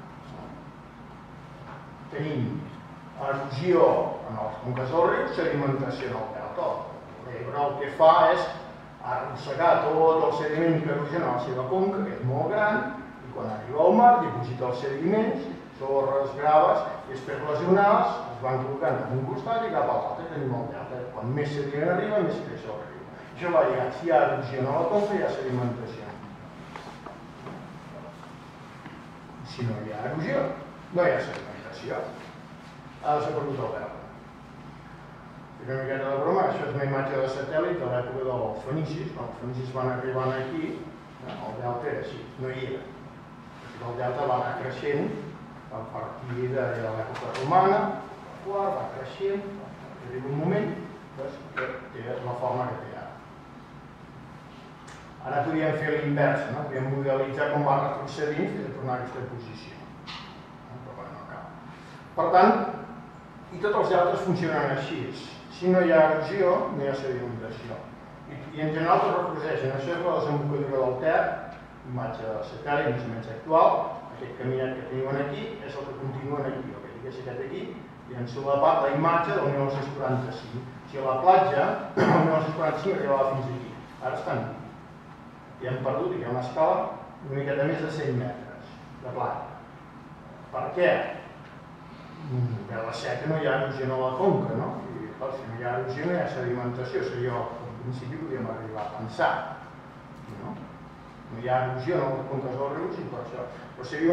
tenim erosió en els conques del riu, sedimentació en el delta. L'Ebre el que fa és arrossegar tot el sediment que erosiona la seva conca, que és molt gran, i quan arriba al mar diposita els sediments, sorres, graves, i després les onades es van col·locant cap un costat i cap a l'altre, i tenim el delta. Quan més sediment arriba, més creix el riu. Això va lligat, si hi ha erosió a la conca, hi ha sedimentació. Si no hi ha erosió, no hi ha sedimentació. Ha desaparegut el delta. Una miqueta de broma, això és una imatge de satèl·lit de l'època dels fenicis. Quan els fenicis van arribant aquí, el delta era així, no hi era. El delta va anar creixent a partir de l'època romana, va creixent, arriba un moment que té la forma que té ara. Ara podríem fer l'invers, podríem modelitzar com va retrocedint fins a tornar a aquesta posició. Però bé, no cal. Per tant, i tots els deltes funcionen així. Si no hi ha erosió, no hi ha sedimentació. I en general tot retrocedeixen. Això és la desembocadura del Ter, imatge de satèl·lit més o menys actual. Aquest caminet que tenim aquí és el que continua aquí, el que digués aquest aquí, i en solapat la imatge del 1945. Si a la platja, el 1945 arribava fins aquí. Ara estan aquí. I hem perdut, hi ha una escala una miqueta més de 100 metres de platja. Per què? A la seca no hi ha erosió a la conca, no? Si no hi ha erosió no hi ha sedimentació, seria en principi podríem arribar a pensar. No hi ha erosió en les conques dels rius i per això. Però seria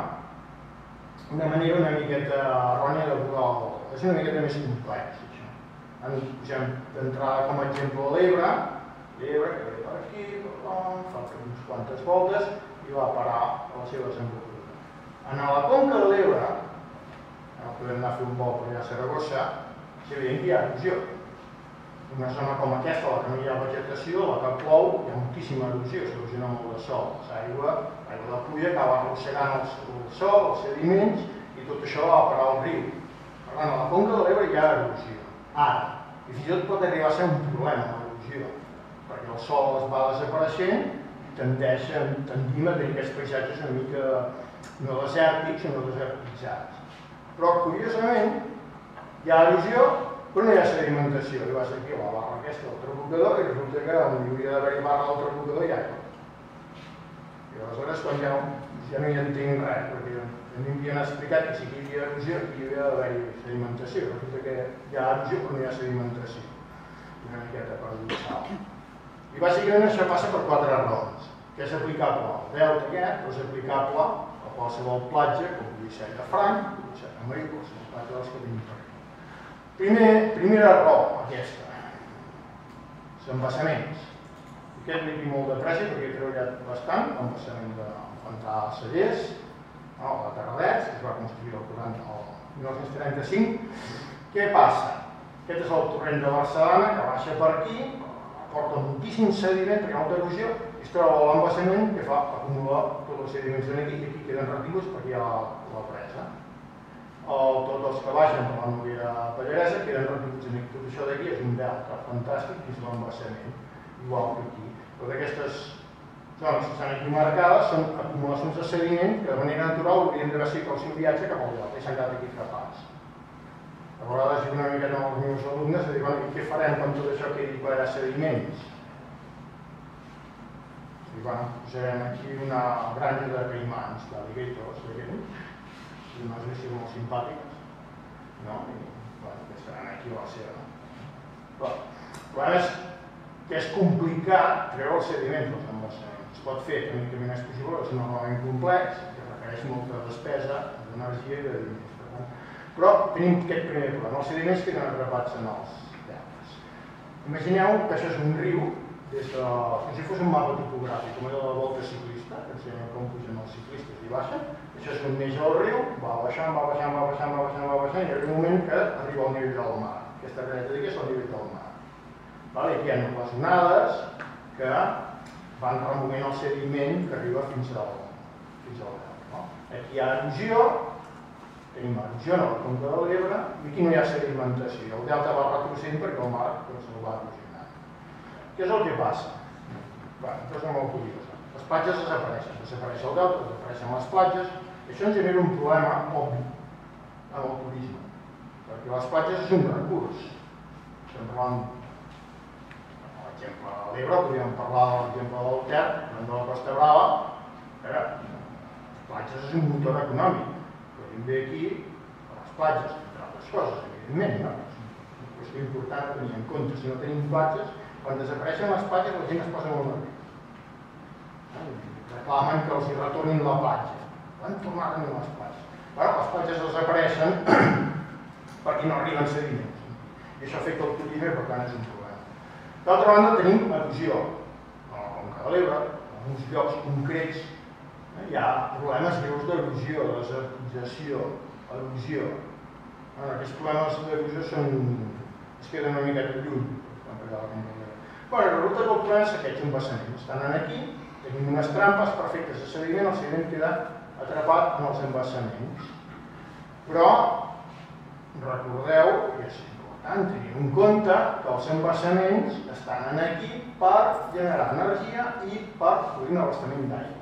una manera una miqueta errònia d'abordar el... És una miqueta més complex, això. Posem d'entrada com a exemple l'Ebre, que ve per aquí, fa unes quantes voltes i va parar a la seva desembocadura. En la conca de l'Ebre, podem anar a fer un vol per allà a Saragossa, és evident que hi ha erosió. Una zona com aquesta, la que no hi ha vegetació, la que plou, hi ha moltíssima erosió, s'erosiona molt de sol. L'aigua de pluja acaba arrossegant el sol, els sediments, i tot això va a parar al riu. Per tant, a la conca de l'Ebre hi ha erosió. Ara, i fins i tot pot arribar a ser un problema, l'erosió, perquè el sol es va desapareixent i tendim a tenir aquests paisatges una mica no desèrtics, sinó desertitzats. Però, curiosament, hi ha erosió, però no hi ha sedimentació. I vas aquí a la barra aquesta del trabucador i resulta que on hi hauria d'haver barra del trabucador hi ha tot. I aleshores quan ja no hi entenc res, perquè a mi m'havien explicat que sí que hi havia erosió i hi havia d'haver sedimentació. Resulta que hi ha erosió però no hi ha sedimentació. Una miqueta per dir sal. I bàsicament això passa per 4 raons, que és aplicable al delta aquest, però és aplicable a qualsevol platja, com pugui ser Llafranc, com pugui ser Camí, qualsevol platja dels que tenim per aquí. Primera raó, aquesta, els embassaments. Aquest l'he dit molt de pressa perquè he treballat bastant, l'embassament de Pantà Cellers, la Terradets, que es va construir el 1935. Què passa? Aquest és el torrent de Barcelona, que baixa per aquí, porta moltíssim sediment, perquè hi ha molta erosió, i es troba l'embassament que fa acumular tots els sediments aquí, i aquí queden retinguts perquè hi ha la presa. Tots els que baixen per la Noguera Pallaresa queden retinguts aquí. Tot això d'aquí és un delta fantàstic fins a l'embassament, igual que aquí. Però d'aquestes zones que estan aquí marcades són acumulacions de sediment que de manera natural haurien d'haver seguit el seu viatge cap al delta i s'han quedat aquí atrapats. A vegades dic una miqueta amb els meus alumnes i dic, què farem quan tot això quedi ple de sediments? I posarem aquí una granja de caimans, d'alligators, i unes bèsties molt simpàtiques, que estaran aquí a la seva. Però el problema és que és complicat treure els sediments dels embassaments. Es pot fer tècnicament és possible, però és normalment complex, que requereix molta despesa d'energia i de diners. Però tenim aquest primer problema, els sediments queden atrapats en els deltes. Imagineu que això és un riu com si fos un mapa topogràfic, com allò de la volta ciclista, que ensenya com pugen els ciclistes i baixen. Això és quan neix el riu, va baixant, va baixant, va baixant, va baixant, va baixant, i arriba un moment que arriba al nivell del mar. Aquesta graneta d'aquí és el nivell del mar. I aquí hi ha les onades que van removent el sediment que arriba fins al delta. Aquí hi ha erosió, tenim erosió en la conca de l'Ebre, i aquí no hi ha sedimentació. El delta va retrocedint perquè el mar el va erosionant. Què és el que passa? Això és molt curiós. Les platges desapareixen el delta, desapareixen les platges, i això ens genera un problema obvi en el turisme, perquè les platges és un recurs. Estem parlant, per exemple, a l'Ebre, podríem parlar de l'exemple del Ter, de la Costa Brava, que les platges és un motor econòmic. Podríem ve aquí a les platges, entre altres coses, evidentment, no? És una qüestió important a tenir en compte. Si no tenim platges, quan desapareixen les platges la gent es posa molt nerviosa. Reclamen que els hi retornin la platja. Van tornar a tenir les platges. Les platges desapareixen perquè no arriben sediments. I això afecta el turisme i per tant és un problema. D'altra banda tenim erosió. A la conca de l'Ebre, en uns llocs concrets, hi ha problemes greus d'erosió, de desertització, erosió. Aquests problemes d'erosió es queden una miqueta lluny. Resulta que el problema és que aquests embassaments estan aquí, tenim unes trampes perfectes de sediment, el sediment queda atrapat en els embassaments. Però recordeu, i és important tenir en compte, que els embassaments estan aquí per generar energia i per produir un abastament d'aigua.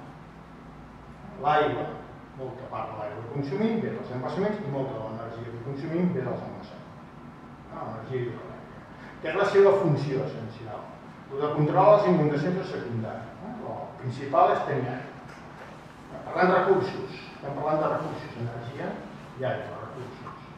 L'aigua, molta part de l'aigua que consumim ve dels embassaments i molta de l'energia que consumim ve dels embassaments. L'energia hidroelèctrica. Que és la seva funció essencial. El de controlar les inundacions és secundari. El principal és tenir aigua. Parlant de recursos, estem parlant de recursos, energia i aigua, recursos.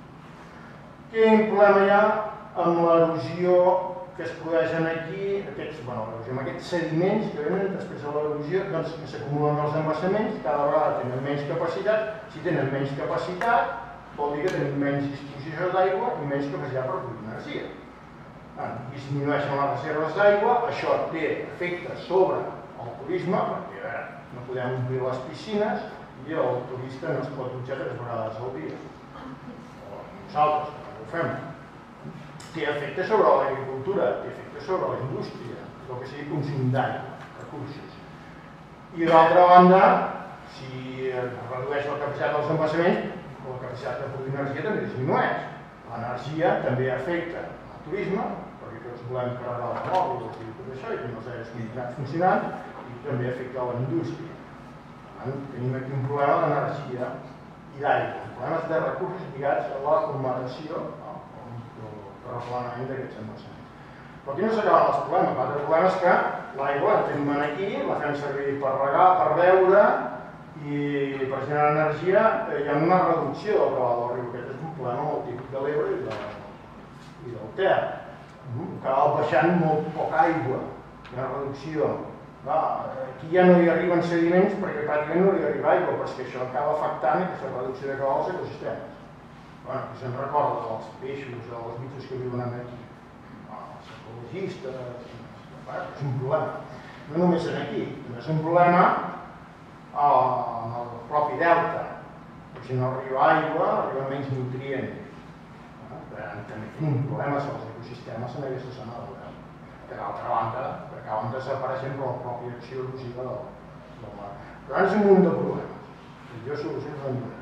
Quin problema hi ha amb l'erosió que es produeixen aquí, amb aquests sediments que venen després de l'erosió, que s'acumulen als embassaments, cada vegada tenen menys capacitat. Si tenen menys capacitat, vol dir que tenen menys disposició d'aigua i menys capacitat per produir energia. Disminueixen les reserves d'aigua, això té efectes sobre el turisme, perquè no podem omplir les piscines i el turista no es pot dutxar 3 vegades al dia. O nosaltres, que ho fem. Té efecte sobre l'agricultura, té efecte sobre la indústria, el que sigui consum d'aigua, recursos. I d'altra banda, si es redueix la capacitat dels embassaments, la capacitat de produir energia també disminueix. L'energia també afecta el turisme, perquè tots volem carregar els mòbils i tot això, i tenir els aires condicionats funcionant, i també afecta la indústria. Per tant, tenim aquí un problema d'energia i d'aigua, problemes de recursos lligats a la contaminació, el replanament d'aquests embassaments. Però aquí no s'acaben els problemes. L'altre problema és que l'aigua la tenim aquí, la fem servir per regar, per beure i per generar energia. Hi ha una reducció del cabal del riu. Aquest és un problema molt típic de l'Ebre i del Ter. Acaba baixant molt poca aigua, hi ha una reducció. Aquí ja no hi arriben sediments perquè pràcticament no hi arriba aigua, però és que això acaba afectant aquesta reducció de cabal als ecosistemes. Qui se'n recorda dels peixos, dels bichos que viuen aquí, els ecologistes, és un problema. No només aquí, també és un problema en el propi delta. Si no arriba aigua, arriba menys nutrients. També tenim problemes als ecosistemes en aquesta zona del delta. D'altra banda, acaben desapareixent per la pròpia acció erosiva del mar. Per tant, és un munt de problemes. Jo solucions no en donem.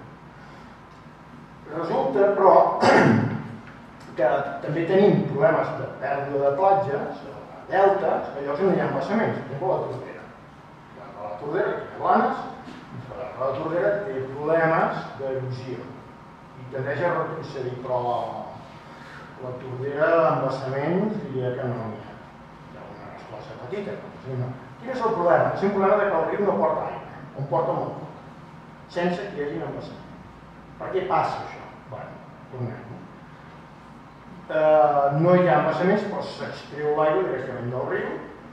Resulta, però, que també tenim problemes de pèrdua de platges, deltes, a llocs on hi ha embassaments, per exemple la Tordera. La Tordera, aquí a Blanes, la Tordera té problemes d'erosió i tendeix a retrocedir, però la Tordera d'embassaments diria que no n'hi ha. Hi ha una resposta petita. Quin és el problema? És un problema que el riu no porta aigua, on porta molt poc, sense que hi hagi un embassament. Per què passa això? Bé, tornem. No hi ha embassaments, però s'extreu l'aigua directament del riu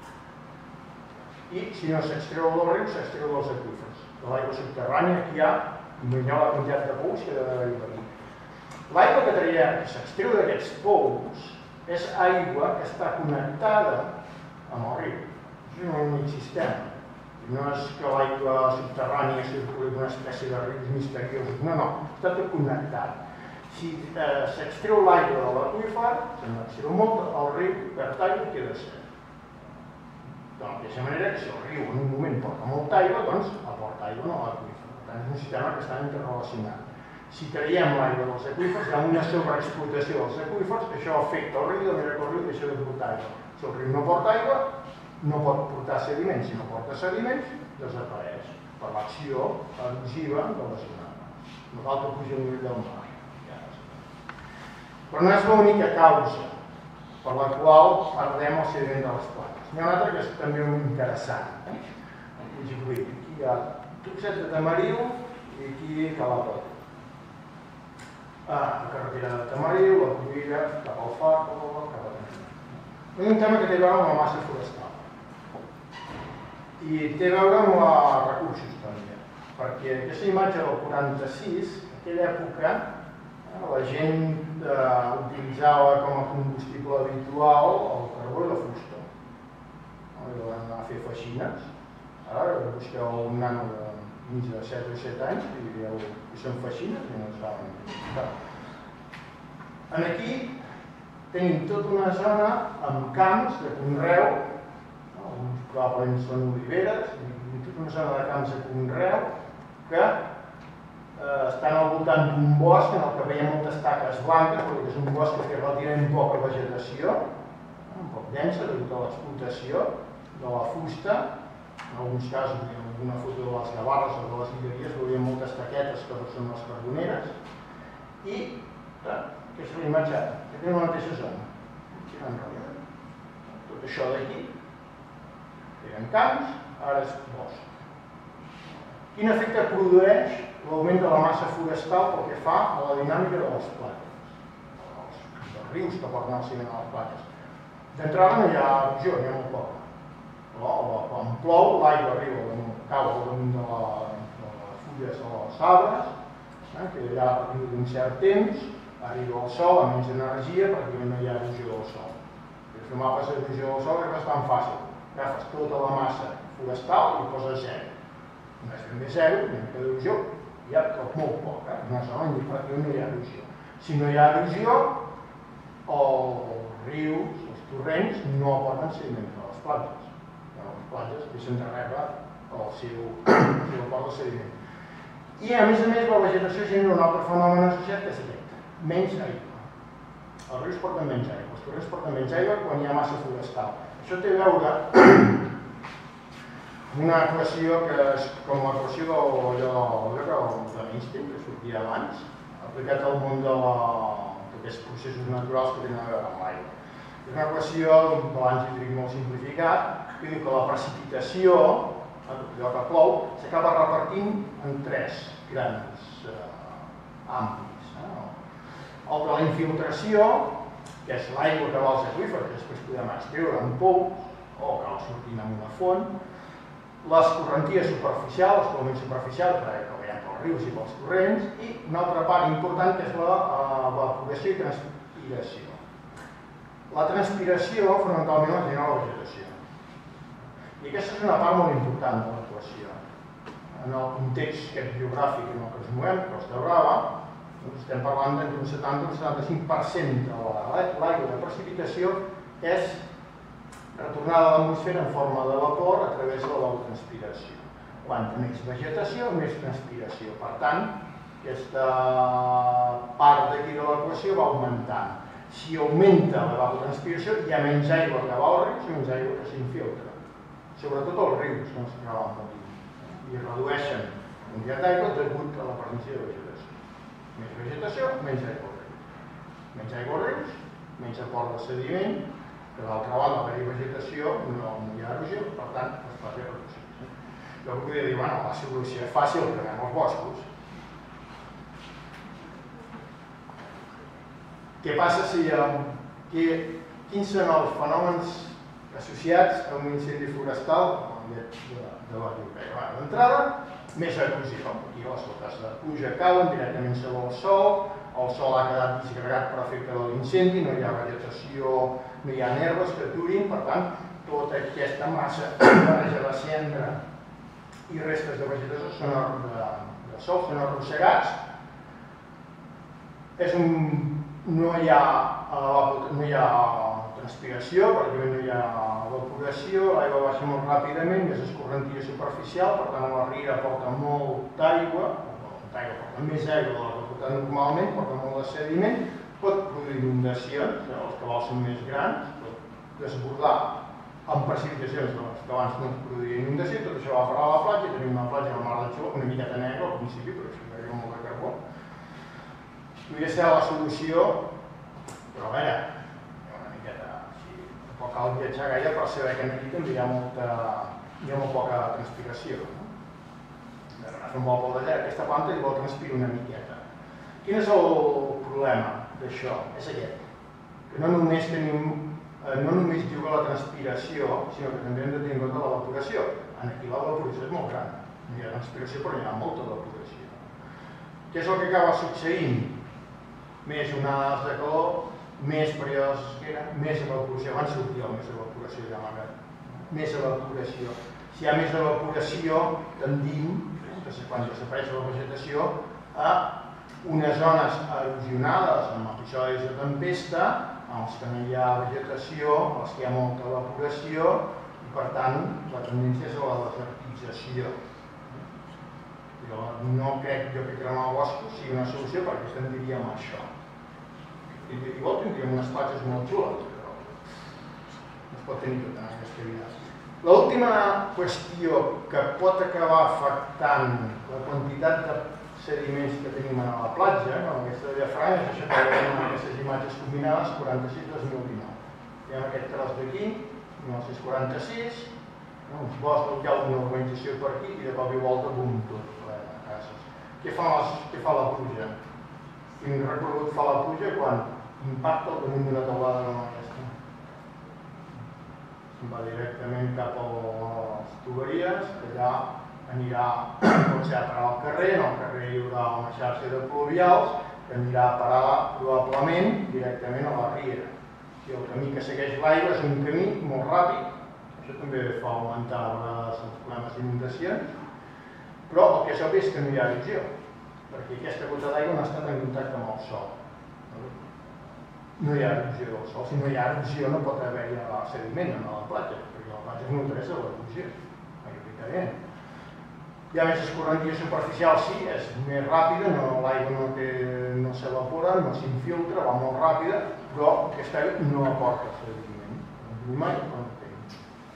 i si no s'extreu del riu, s'extreu dels aqüífers. De l'aigua subterrània que hi ha, no hi ha la quantitat de pous que ha d'haver-hi per aquí. L'aigua que traiem, que s'extreu d'aquests pous, és aigua que està connectada amb el riu. Això és un únic sistema. No és que l'aigua subterrània circuli d'una espècie de rius misteriosos, no, està tot connectat. Si s'extreu l'aigua de l'aqüífer, se n'extreu molt, el riu perd aigua i queda sec. De la mateixa manera que si el riu en un moment porta molta aigua, doncs aporta aigua a l'aqüífer. Per tant, és un sistema que està interrelacionat. Si traiem l'aigua dels aqüífers, hi ha una sobreexplotació dels aqüífers, això afecta el riu de manera que el riu deixa de portar aigua. Si el riu no porta aigua, no pot portar sediments. Si no porta sediments, desapareix per l'acció erosiva de les onades. No cal que pugi el nivell del mar. Però no és l'única causa per la qual perdem el sediment de les plaques. N'hi ha una altra que és també interessant. Aquí hi ha tuxets de Tamariu i aquí Calapot. La carretera de Tamariu, la Covilla, cap al Far, cap a Tamariu. És un tema que té a veure amb la massa forestal. I té a veure amb els recursos també, perquè aquesta imatge del 46, en aquella època, la gent utilitzava com a combustible habitual el carbó i la fusta. I van anar a fer feixines. Ara busqueu un nano de fins a 7 o 7 anys i dieu que són feixines i no saben. Aquí tenim tota una zona amb camps de conreu, alguns probablement són oliveres, tota una zona de camps de conreu que estan al voltant d'un bosc en el que veiem moltes taques blanques, perquè és un bosc que té relativament poca vegetació, un poc densa, degut a l'explotació de la fusta. En alguns casos, en alguna foto de les gavarres o de les guilleries, veuríem moltes taquetes que són les carboneres. I aquesta és la imatge, que tenim la mateixa zona. Tot això d'aquí eren camps, ara és bosc. Quin efecte produeix l'augment de la massa forestal pel que fa a la dinàmica de les plaques, dels rius que porten el sediment a les plaques? D'entrada no hi ha erosió, n'hi ha molt poca. Quan plou, l'aigua arriba, cau al damunt de les fulles de les arbres, que ja a partir d'un cert temps arriba al sol amb menys energia, pràcticament no hi ha erosió del sol. Per fer mapes d'erosió del sol és bastant fàcil. Agafes tota la massa forestal i poses 0. No és ben bé 0, una mica d'erosió, hi ha molt poc, una zona on pràcticament no hi ha erosió. Si no hi ha erosió, els rius, els torrents, no aporten sediments a les plantes. Les platges deixen de rebre el seu aport de sediment. I a més, la vegetació genera un altre fenomen associat que és aquest, menys aigua. Els rius porten menys aigua, els torrents porten menys aigua quan hi ha massa forestal. Això té a veure amb una equació que és com l'equació d'Einstein, que sortia abans, aplicat al món d'aquests processos naturals que tenen a veure amb l'aigua. És una equació d'un balanç hídric molt simplificat, que diu que la precipitació, allò que plou, s'acaba repartint en 3 grans àmbits. El de la infiltració, que és l'aigua que va als aqüífers, que després podem extreure en pous, o que va sortint en una font, l'escorrentia superficial, l'escolament superficial, que veiem pels rius i pels torrents, i una altra part important que és l'evaporació i transpiració. La transpiració, fonamentalment, la genera la vegetació. I aquesta és una part molt important de l'equació. En el context geogràfic en el que ens movem, Costa Brava, estem parlant d'entre un 70 i un 75% de l'aigua de precipitació és retornada a l'atmosfera en forma de vapor a través de l'evaporotranspiració. Quanta més vegetació, més transpiració. Per tant, aquesta part d'aquí de l'equació va augmentant. Si augmenta l'evapotranspiració, hi ha menys aigua que va als rius i menys aigua que s'infiltra. Sobretot els rius, no s'acaben patint. I redueixen la quantitat d'aigua degut a la presència de vegetació. Més vegetació, menys aigua als rius. Menys aigua als rius, menys aport de sediment, que d'altra banda, per vegetació no hi ha erosió, per tant, es fa reducció. Jo podria dir, bueno, la solució és fàcil, creem els boscos. Què passa si quins són els fenòmens associats a un incendi forestal de la lluvia? D'entrada, més erosió. Aquí les gotes de pluja cauen directament sobre el sol ha quedat disgregat per efecte de l'incendi, no hi ha vegetació, no hi ha herbes que aturin, per tant, tota aquesta massa barreja de cendra i restes de vegetació de sol són arrossegats. No hi ha transpiració, perquè no hi ha evaporació, l'aigua baixa molt ràpidament, és escorrentia superficial, per tant la riera porta molta aigua, porta més aigua de la que porta normalment, porta molt de sediment, pot produir inundacions, els cabals són més grans, pot desbordar amb precipitacions que abans no es produïa inundació, tot això va parar a la platja, tenim una platja al mar del Xúquer, una miqueta negra al principi, però això que arriba molt de carbó. Podria ser la solució, però a veure, una miqueta, tampoc cal viatjar gaire per saber que aquí també hi ha molt poca transpiració. Agafem un vol d'allà, aquesta planta i vol transpirar una miqueta. Quin és el problema d'això? És aquest, que no només juga la transpiració, sinó que també hem de tenir en compte l'evaporació. Aquí l'evaporació és molt gran, no hi ha transpiració però hi ha molta evaporació. Què és el que acaba succeint? Més onades de calor, més períodes de sequera, més evaporació. Abans sortia més evaporació ja amagat. Més evaporació. Si hi ha més evaporació, tendim, quan desapareix la vegetació, a unes zones erosionades amb episodis de tempesta, en els que no hi ha vegetació, en els que hi ha molta evaporació, i per tant la tendència és a la desertització. No crec jo que cremar boscos sigui una solució perquè estem diríem això. Igual tindríem unes platges molt xules, però no es pot tenir tot en aquesta vida. L'última qüestió que pot acabar afectant la quantitat de sediments que tenim a la platja, com aquesta de Llafranc, això que veiem en aquestes imatges combinades, 46-2019. Hi ha aquest tros d'aquí, 1946, uns boscos, hi ha una urbanització per aquí i de cop i volta, bum, tot ple de cases. Què fa la pluja? Quin recorregut fa la pluja quan impacta al damunt d'una teulada com aquesta? Va directament cap a les tuberies, que allà anirà potser a parar al carrer, en el carrer hi haurà una xarxa de pluvials que anirà a parar probablement directament a la riera. I el camí que segueix l'aigua és un camí molt ràpid, això també fa augmentar a vegades els problemes d'inundacions, però el que és obvi és que no hi ha erosió, perquè aquesta gota d'aigua no ha estat en contacte amb el sòl. No hi ha erosió del sòl, si no hi ha erosió no pot haver-hi sediment a la platja, perquè la platja es nutreix de l'erosió, majoritàriament. Hi ha més escorrentia superficial, sí, és més ràpida, l'aigua no s'evapora, no s'infiltra, va molt ràpida, però aquesta aigua no aporta sediment. No mai, però no tenim.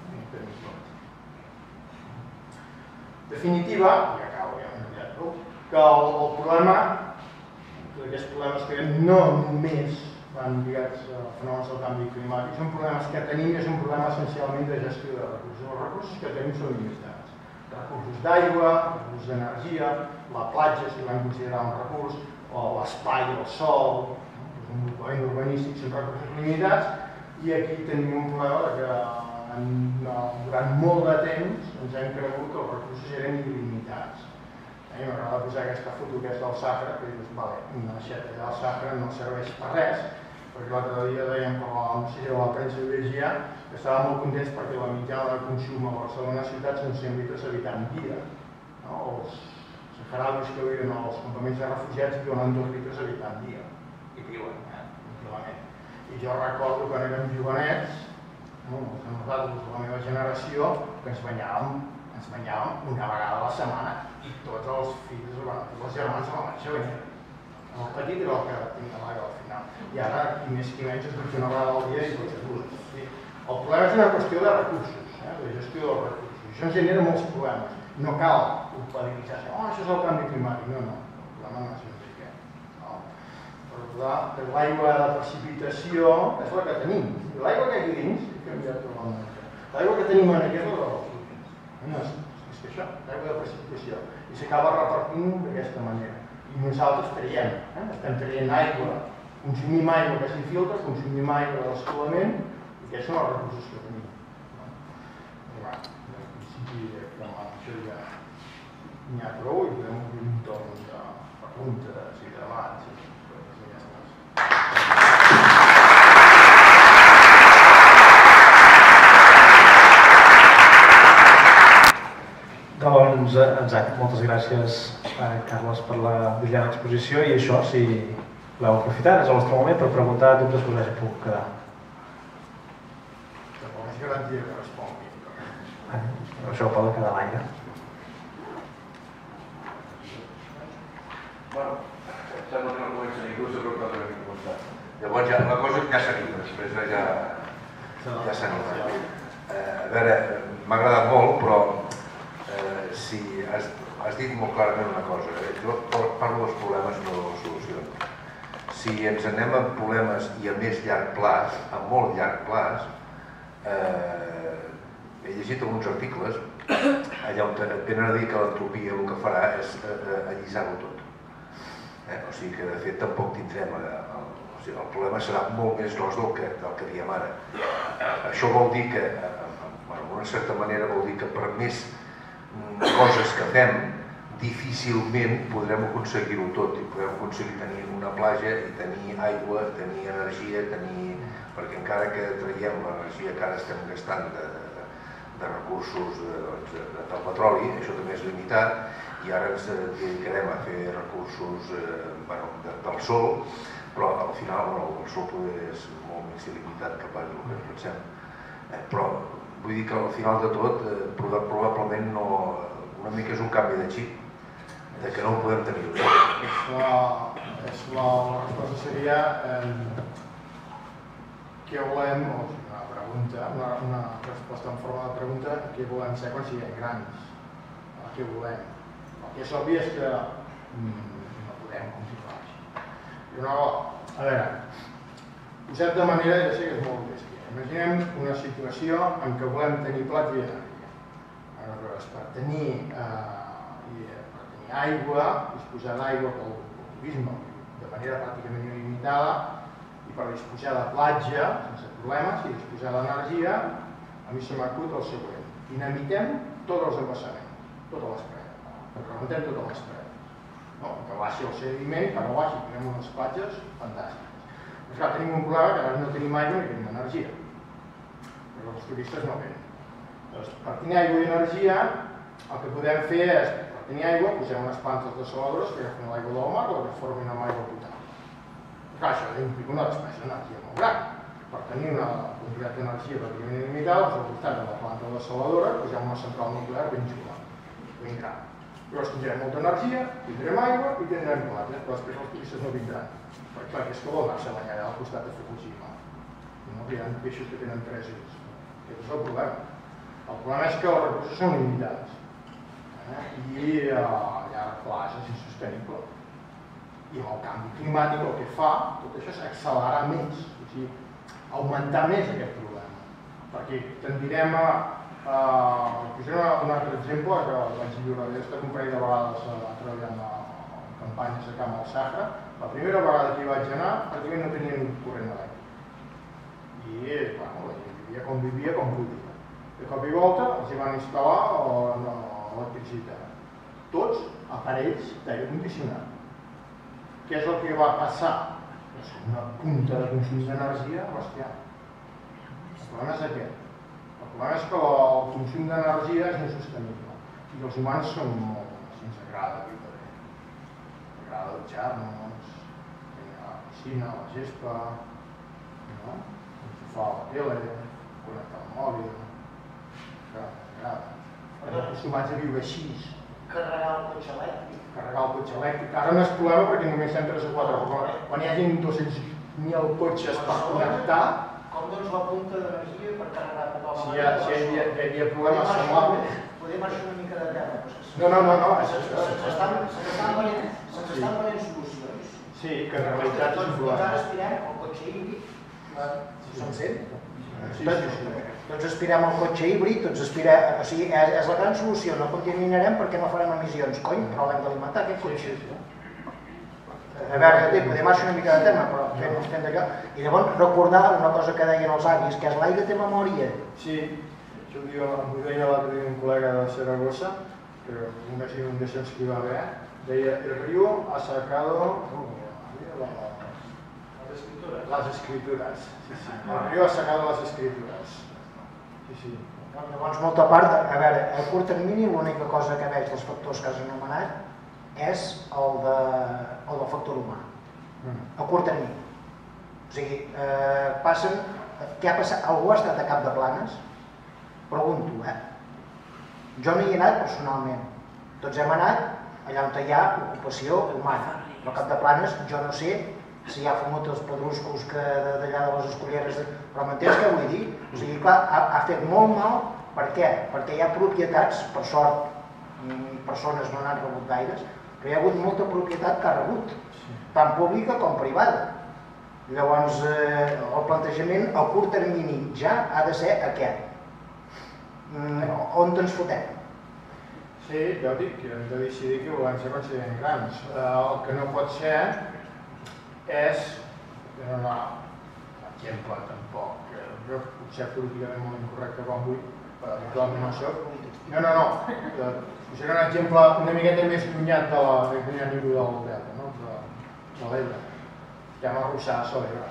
Definitiva, i acabo ja una mica, que el problema, aquests problemes que no només van lligats a fenòmens del canvi climàtic, són problemes que tenim i és un problema essencialment de gestió de recursos. Els recursos que tenim són limitats. Recursos d'aigua, recursos d'energia, la platja, si l'hem considerat un recurs, o l'espai, el sòl, el desenvolupament urbanístic són recursos limitats, i aquí tenim un problema que durant molt de temps ens hem cregut que els recursos eren il·limitats. M'agrada posar aquesta foto que és del Sàhara, que dius, una aixeta del Sàhara no serveix per res, perquè l'altre dia dèiem, no sé si a la premsa ho llegia, que estàvem molt contents perquè la mitjana de consum a Barcelona ciutat són 100 litres habitant dia. Els saharauis que viuen als campaments de refugiats viuen en 2 litres habitant dia. I viuen, tranquil·lament. I jo recordo quan érem jovenets, nosaltres, la meva generació, que ens banyàvem una vegada a la setmana i tots els fills, els germans a la mateixa banyera. El petit era el que tenia l'aigua al final. I ara, qui més qui menys, es pot fer una vegada al dia i tots adults. El problema és una qüestió de recursos, de gestió dels recursos. Això ens genera molts problemes. No cal culpabilitzar, això és el canvi climàtic. No, el problema no és aquest. Per l'aigua de precipitació és la que tenim. L'aigua que aquí dins, l'aigua que tenim en aquí és la dels últims. No és que això, l'aigua de precipitació. I s'acaba repartint d'aquesta manera. I nosaltres traiem, estem traient aigua, consumim aigua que s'infiltra, consumim aigua de l'escolament, i aquests són els recursos que tenim. En principi, això ja n'hi ha prou i podem obrir un torn de preguntes i debats. Doncs, moltes gràcies, Carles, per la brillant exposició i això, si l'heu aprofitat, és el vostre moment per preguntar dubtes que us hagi pogut quedar. Tampoc és garantia que respongui. Això pot quedar a l'aire. Bueno, sembla que no comença ningú, segur que no té ningú començar. Llavors ja, la cosa ja s'anima, després ja s'anima. A veure, m'ha agradat molt, però si has dit molt clarament una cosa, jo parlo dels problemes, no de les solucions. Si ens anem a problemes i a més llarg plaç, a molt llarg plaç, he llegit alguns articles allà on et venen a dir que l'entropia el que farà és allisar-ho tot. O sigui que de fet tampoc tindrem... El problema serà molt més gros del que diem ara. Això vol dir que, d'una certa manera, vol dir que per més coses que fem, difícilment podrem aconseguir-ho tot i podrem aconseguir tenir una platja i tenir aigua, tenir energia, perquè encara que traiem l'energia que ara estem gastant de recursos del petroli, això també és limitat i ara ens dedicarem a fer recursos del sol, però al final el sol és molt més il·limitat que pas el que pensem. Però vull dir que al final de tot probablement una mica és un canvi de xip, de que no ho podem tenir tot. La resposta seria què volem, una pregunta, una resposta en forma de pregunta, què volem ser quan siguem grans, què volem. El que és obvi és que no podem continuar així. A veure, posat de manera, ja sé que és molt bèstia, imaginem una situació en què volem tenir platja i energia. Aleshores, per tenir aigua, disposar d'aigua pel turisme de manera pràcticament il·limitada i per disposar de platja, sense problemes, i disposar d'energia, a mi se m'acut el següent. Dinamitem tots els embassaments, totes les preses, rementem totes les preses. Que baixi el sediment, que no baixi, tenim unes platges fantàstiques. Però clar, tenim un problema que ara no tenim aigua ni tenim energia, perquè els turistes no venen. Doncs per tenir aigua i energia, el que podem fer és, per tenir aigua, posem unes plantes desaladores que agafen l'aigua del mar o que formin amb aigua potable. Clar, això implica una despesa d'energia molt gran. Per tenir una quantitat d'energia pràcticament il·limitada, al costat de la planta desaladora posem una central nuclear ben xula, ben gran. Llavors tindrem molta energia, tindrem aigua i tindrem platja, però després els turistes no vindran. Perquè clar, és que vol anar-se a banyar al costat de Fukushima. Hi ha peixos que tenen 3 ulls. Aquest és el problema. El problema és que els recursos són limitats. I a llarg plaç és insostenible. I amb el canvi climàtic el que fa, tot això és accelerar més, o sigui, augmentar més aquest problema. Perquè tendirem a... Posaré un altre exemple que vaig viure des un parell de vegades treballant en campanyes a Camp al Sahara. La primera vegada que hi vaig anar, pràcticament no tenien corrent elèctric. I la gent vivia com podia. De cop i volta els hi van instal·lar l'electricitat. Tots aparells d'aire condicionat. Què és el que va passar? Una punta de consum d'energia bestial. El problema és aquest. El problema és que el consum d'energia és insostenible i els humans són molt bons, ens agrada viure bé. Ens agrada dutxar-nos, anar a la piscina, a la gespa, enxufar la tele, connectar el mòbil, ens agrada. Estem acostumats a viure així. Carregar el cotxe elèctric. Carregar el cotxe elèctric. Ara no és problema perquè només hi ha 3 o 4 coses. Quan hi hagi 200.000 cotxes per connectar, com doncs la punta d'energia per carregar tota la si hi ha problemes semblables. Podem marxar una mica de terra. No. Se'ns estan venent solucions. Sí, que en realitat és un problema. Ara aspirem al cotxe híbrid. Se'm sent? Sí. Doncs aspirem al cotxe híbrid, o sigui, és la gran solució, no contaminarem perquè no farem emissions. Cony, però l'hem d'alimentar aquest cotxe. A veure, podem marxar una mica de tema, però fent d'allò. I llavors recordar una cosa que deien els avis, que és l'aigua té memòria. Sí, això m'ho deia l'altre dia un col·lega de Saragossa, que unes inundacions que hi va haver, deia, el río ha sacado las escrituras. El río ha sacado las escrituras. Sí. Llavors, molta part, a veure, a curt termini l'única cosa que veig dels factors que has anomenat és el del factor humà, a curt termini. O sigui, què ha passat? Algú ha estat a Cap de Planes? Pregunto, Jo no hi he anat personalment, tots hem anat allà on hi ha ocupació humana, però a Cap de Planes jo no sé si hi ha fumut els pedruscos d'allà de les escolleres, però m'entens què vull dir? O sigui, clar, ha fet molt mal. Per què? Perquè hi ha propietats, per sort, persones no n'han rebut gaires, però hi ha hagut molta propietat que ha rebut, tant pública com privada. Llavors, el plantejament a curt termini ja ha de ser aquest. On ens fotem? Sí, jo dic que hem de decidir que volem ser considerant grans. El que no pot ser és, no, exemple tampoc, jo potser políticament molt incorrecte com vull, però actualment no soc. No, serà un exemple una miqueta més llunyat de la ningú del Delta, de l'Ebre, que hem arrossat a l'Ebre.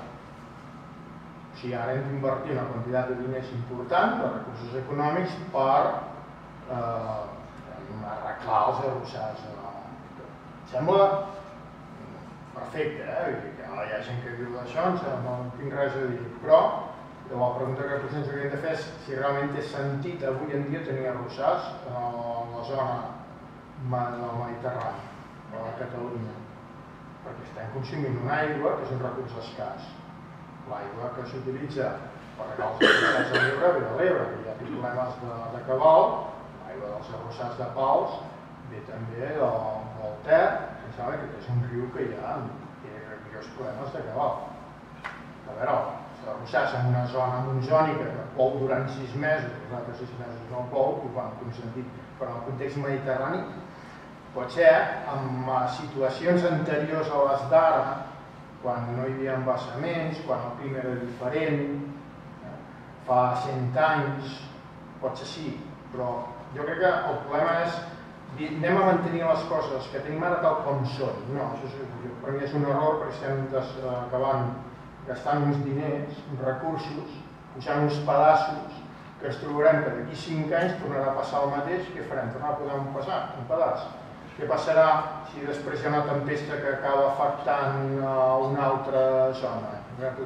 O sigui, ara hem d'invertir una quantitat de diners important, de recursos econòmics, per arreglar els arrossats. Sembla perfecte, que no hi ha gent que diu d'això, no tinc res a dir, però la pregunta que potser ens hauríem de fer és si realment té sentit avui en dia tenir arrossars en la zona del Mediterrani o de Catalunya, perquè estem consumint una aigua que és un recurs escàs. L'aigua que s'utilitza per regar els arrossars de l'Ebre ve de l'Ebre, que hi ha problemes de cabal, l'aigua dels arrossars de Pals ve també del Ter, que sembla que és un riu que ja té greus problemes de cabal. A veure, arrossars en una zona monzònica que plou durant 6 mesos, els altres 6 mesos no plou, ho fan com sentit, però en el context mediterrani pot ser en situacions anteriors a les d'ara, quan no hi havia embassaments, quan el clima era diferent, fa 100 anys, pot ser sí, però jo crec que el problema és anem a mantenir les coses que tenim ara tal com són. No, això per mi és un error perquè estem acabant gastant uns diners, uns recursos, posant uns pedaços que ens trobarem que d'aquí 5 anys tornarà a passar el mateix. Què farem? Tornarà a posar un pedaç. Què passarà si després hi ha una tempesta que acaba afectant una altra zona?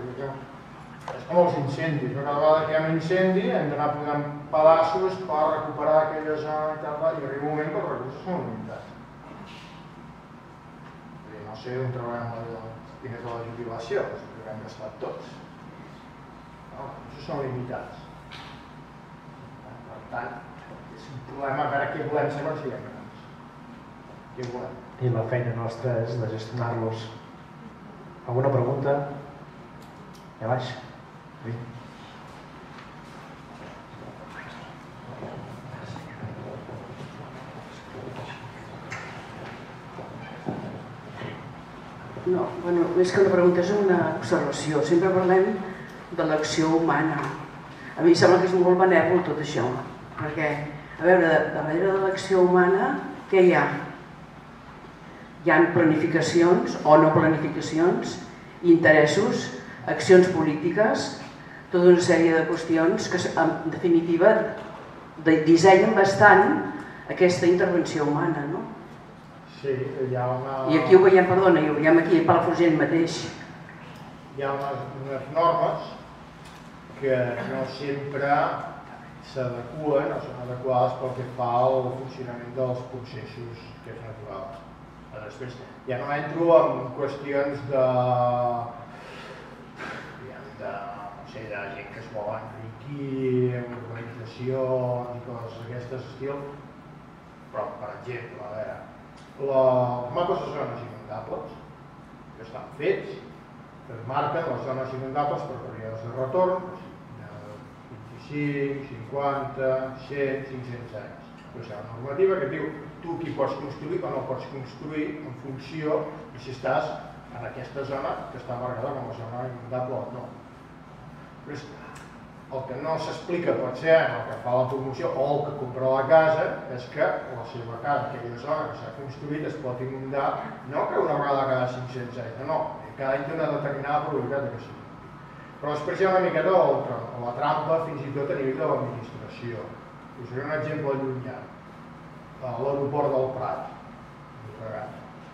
És com els incendis. Cada vegada que hi ha un incendi hem d'anar posant pedaços per recuperar aquella zona i arriba un moment que els recursos són limitats. No sé on trobarem els diners de la jubilació, que hem gastat tots. Això són limitats. Per tant, és un problema a veure què volem ser quan siguem grans. Què volem? I la feina nostra és de gestionar-los. Alguna pregunta? Allà baix. Sí. No, bueno, més que una pregunta és una observació. Sempre parlem de l'acció humana. A mi em sembla que és molt benèvol tot això, perquè, a veure, darrere de l'acció humana, què hi ha? Hi ha planificacions o no planificacions, interessos, accions polítiques, tota una sèrie de qüestions que, en definitiva, dissenyen bastant aquesta intervenció humana, no? Sí, hi ha una... I aquí ho veiem, perdona, ho veiem aquí a Palafrugell mateix. Hi ha unes normes que no sempre s'adequen o són adequades pel que fa al funcionament dels processos que és natural. Després, ja no entro en qüestions de gent que es vol enriquir, organitzacions i coses d'aquestes estil, però, per exemple, a veure, els mapes de zones inundables que estan fets, que es marquen les zones inundables per períodes de retorn, de 25, 50, 100, 500 anys. Hi ha una normativa que diu tu qui pots construir o no pots construir en funció de si estàs en aquesta zona que està marcada com a zona inundable o no. El que no s'explica potser en el que fa la promoció o el que compra la casa és que la seva casa, aquella zona que s'ha construït, es pot inundar no que una vegada cada 500 anys, no, cada any té una determinada probabilitat que sigui. Però després hi ha una miqueta la trampa fins i tot a nivell de l'administració. Posaré un exemple llunyà. L'aeroport del Prat, Llobregat.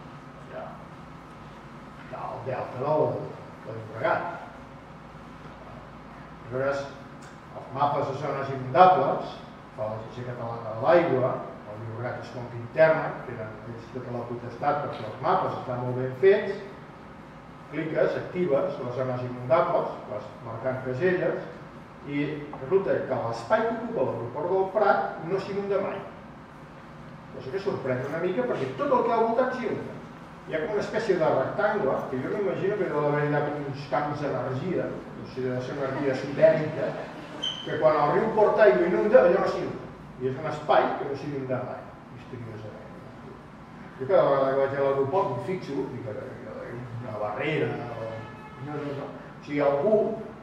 Hi ha el delta del Llobregat. Aleshores, els mapes de zones inundables, fa l'Agència Catalana de l'Aigua, el Llobregat és conca interna, tenen tota la potestat perquè els mapes estan molt ben fets, cliques, actives les zones inundables, les marcant caselles, i resulta que l'espai que ocupa l'aeroport del Prat no s'inunda mai. Cosa que sorprèn una mica perquè tot el que ha al voltant s'inunda. Hi ha com una espècie de rectangle, que jo m'imagino que deu haver com uns camps d'energia, no sé, deu ser una energia sidèrica, que quan el riu porta aigua inunda, allò no s'inunda. I és un espai que no s'inunda mai, misteriosament. Jo cada vegada que vaig a l'aeroport em fixo, dic, una barrera, no. O sigui, algú,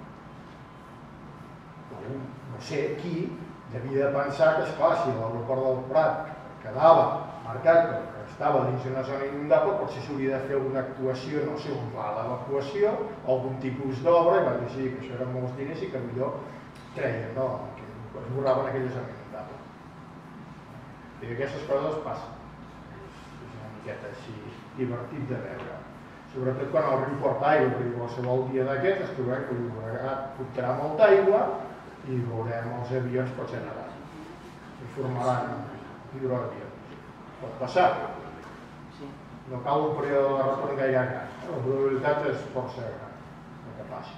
no sé qui, devia de pensar que, esclar, si l'aeroport del Prat quedava marcat que estava dins d'una zona inundable, potser s'hauria de fer alguna actuació, no sé, un pla d'evacuació, algun tipus d'obra, i va decidir que això eren molts diners i que millor treien, no? Que esborraven aquella zona inundable. I aquestes coses passen. És una miqueta així divertit de veure. Sobretot quan el riu porta aigua, perquè qualsevol dia d'aquests es trobarà que el Llobregat portarà molta aigua i veurem els avions potser nedant. I formaran hidroavions. Pot passar. No cal un període de retorn gaire gran. La probabilitat és força gran que passi.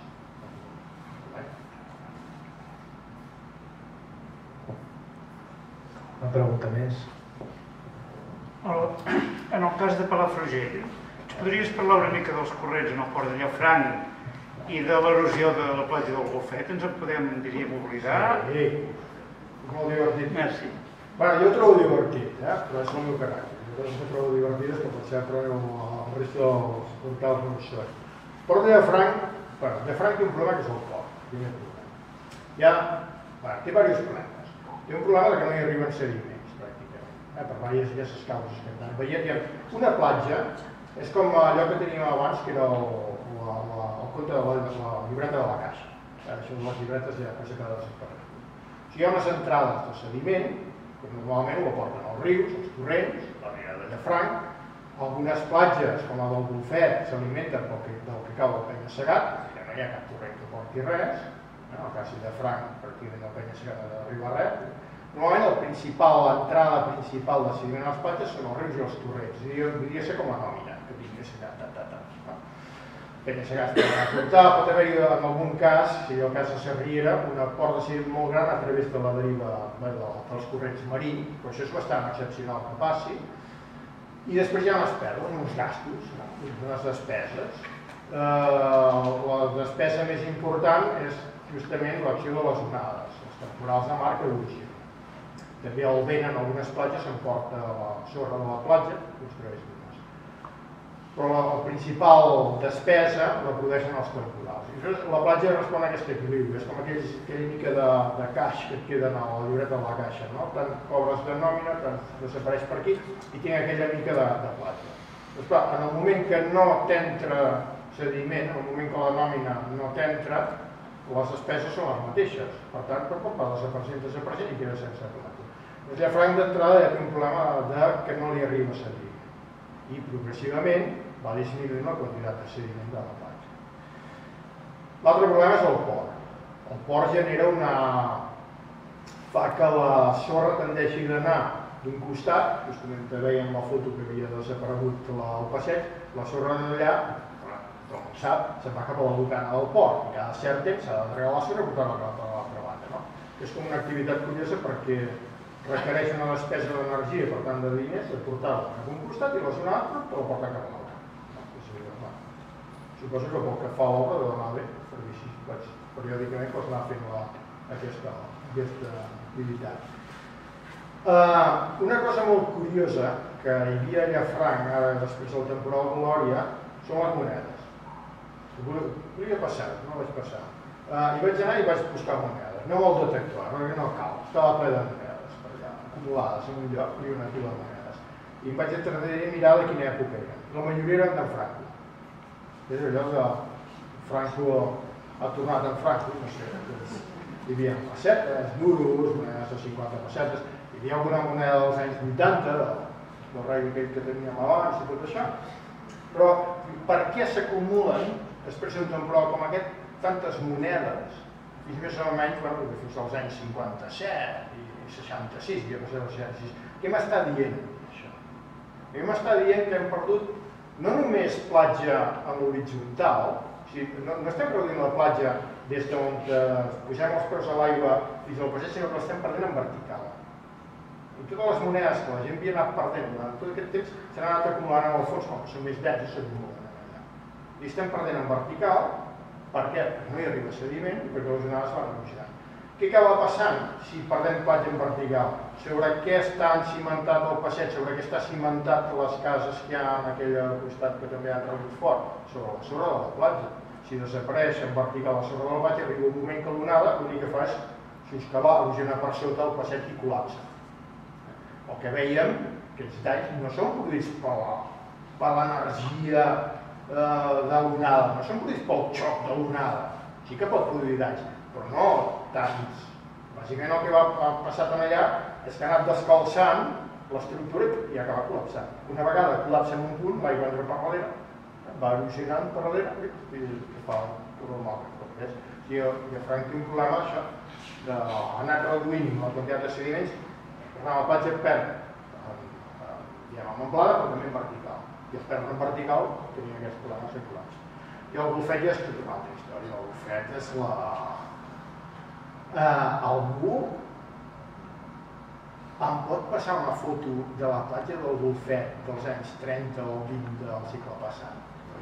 Una pregunta més. En el cas de Palafrugell, ens podries parlar una mica dels corrents en el port de Llafranc i de l'erosió de la platja del Golfet? Ens en podem, diríem, oblidar? Sí, molt divertit. Merci. Bueno, jo ho trobo divertit, però és el meu caràcter. Jo ho trobo divertit, és que potser trobem el resta dels portals no ho són. Port de Llafranc, Llafranc té un problema que és el port, primer problema. Té diversos problemes. Té un problema que no hi arriben sediments, pràcticament, per diverses causes que estan veient. Una platja és com allò que teníem abans, que era el conte de la llibreta de la caixa. Això de les llibretes ja s'ha quedat desaparegut. O sigui, hi ha unes entrades de sediment, que normalment ho aporten els rius, els torrents, la riera de Llafranc. Algunes platges, com la del Golfet, s'alimenten del que cau del penya-segat, perquè no hi ha cap torrent que porti res. En el cas de Llafranc, pràcticament el penya-segat no arriba a res. Normalment l'entrada principal de sediment a les platges són els rius i els torrents. Podria ser com la nòmina, que tingués penya-segats per aportar. Pot haver-hi en algun cas, si el cas de Sarriera, una port de sediment molt gran a través de la deriva dels corrents marins, però això és bastant excepcional que passi. I després hi ha unes pèrdues, uns gastos, unes despeses. La despesa més important és justament l'acció de les onades, les temporals de mar que erosionen. També el vent en algunes platges s'emporta la sorra de la platja, construeix dunes. Però la principal despesa la produeixen els temporals. I la platja respon a aquest equilibri, és com aquella mica de caix que et queden a la llibreta de la caixa, no? Tant cobres de nòmina, tant desapareix per aquí, i tinc aquella mica de platja. Doncs clar, en el moment que no t'entra sediment, en el moment que la nòmina no t'entra, les despeses són les mateixes. Per tant, va desapareixent i queda sense platja. Doncs Llafranc d'entrada ja té un problema que no li arriba sediment i progressivament va disminuint la quantitat de sediment de la platja. L'altre problema és el port. El port genera fa que la sorra tendeixi d'anar d'un costat, justament veiem la foto que havia desaparegut al passeig, la sorra d'allà, com sap, se'n va cap a la bocana del port i cada cert temps s'ha d'entregar la sorra i portar-la cap a l'altra banda. És com una activitat curiosa perquè requereix una despesa d'energia, per tant de diners, de portar-la cap a un costat i la zona altra te la porta cap a l'altre. Suposo que pel que fa a l'obra deu anar bé, perquè així periòdicament pots anar fent aquesta activitat. Una cosa molt curiosa que hi havia a Llafranc, ara després del temporal Glòria, són les monedes. Volia passar, no vaig passar. Hi vaig anar i vaig buscar monedes, no vol detectar, perquè no cal, estava ple de monedes per allà, acumulades en un lloc, hi havia una pila de monedes. I em vaig entretenir a mirar de quina època eren. La majoria eren de Franco. És allò de Franco ha tornat en Franco, no sé, hi havia pessetes, duros, monedes de 50 pessetes, hi havia alguna moneda dels anys 80, del rei aquell que teníem abans i tot això, però per què s'acumulen, es presenten però com tantes monedes, i més o menys, bueno, fins als anys 57 i 66, havia passat als 66, què m'està dient això? A mi m'està dient que hem perdut no només platja a l'horitzontal, o sigui, no estem perdent la platja des d'on posem els peus a l'aigua fins al passeig, sinó que l'estem perdent en vertical. I totes les monedes que la gent havia anat perdent durant tot aquest temps s'han anat acumulant en el fons, com que són més dens i s'acumulen allà. I estem perdent en vertical, per què? Perquè no hi arriba sediment i perquè les onades van erosionant. Què acaba passant si perdem platja en vertical? Sobre què està cimentat el passeig, sobre què està cimentat les cases que hi ha en aquell costat que també han rebut fort? Sobre la sorra de la platja. Si desapareix en vertical la sorra de la platja, arriba un moment que l'onada l'únic que fa és soscavar, erosionar per sota el passeig i col·lapsa. El que veiem, aquests danys no són produïts per l'energia de l'onada, no són produïts pel xoc de l'onada. Sí que pot produir danys, però no tants. Bàsicament el que va passar allà és que ha anat descalçant l'estructura i ha acabat col·lapsant. Una vegada col·lapsa en un punt, l'aigua entra per darrere, va erosionant per darrere i fa el normal. I a Franc té un problema això, d'ha anat reduint la quantitat de sediments, la platja perd en amplada però també en vertical. I es perd en vertical, tenia aquests problemes circulars. I el bufet ja és tota una altra història. El bufet és algú em pot passar una foto de la platja del bufet dels anys 30 o 20 del segle passat?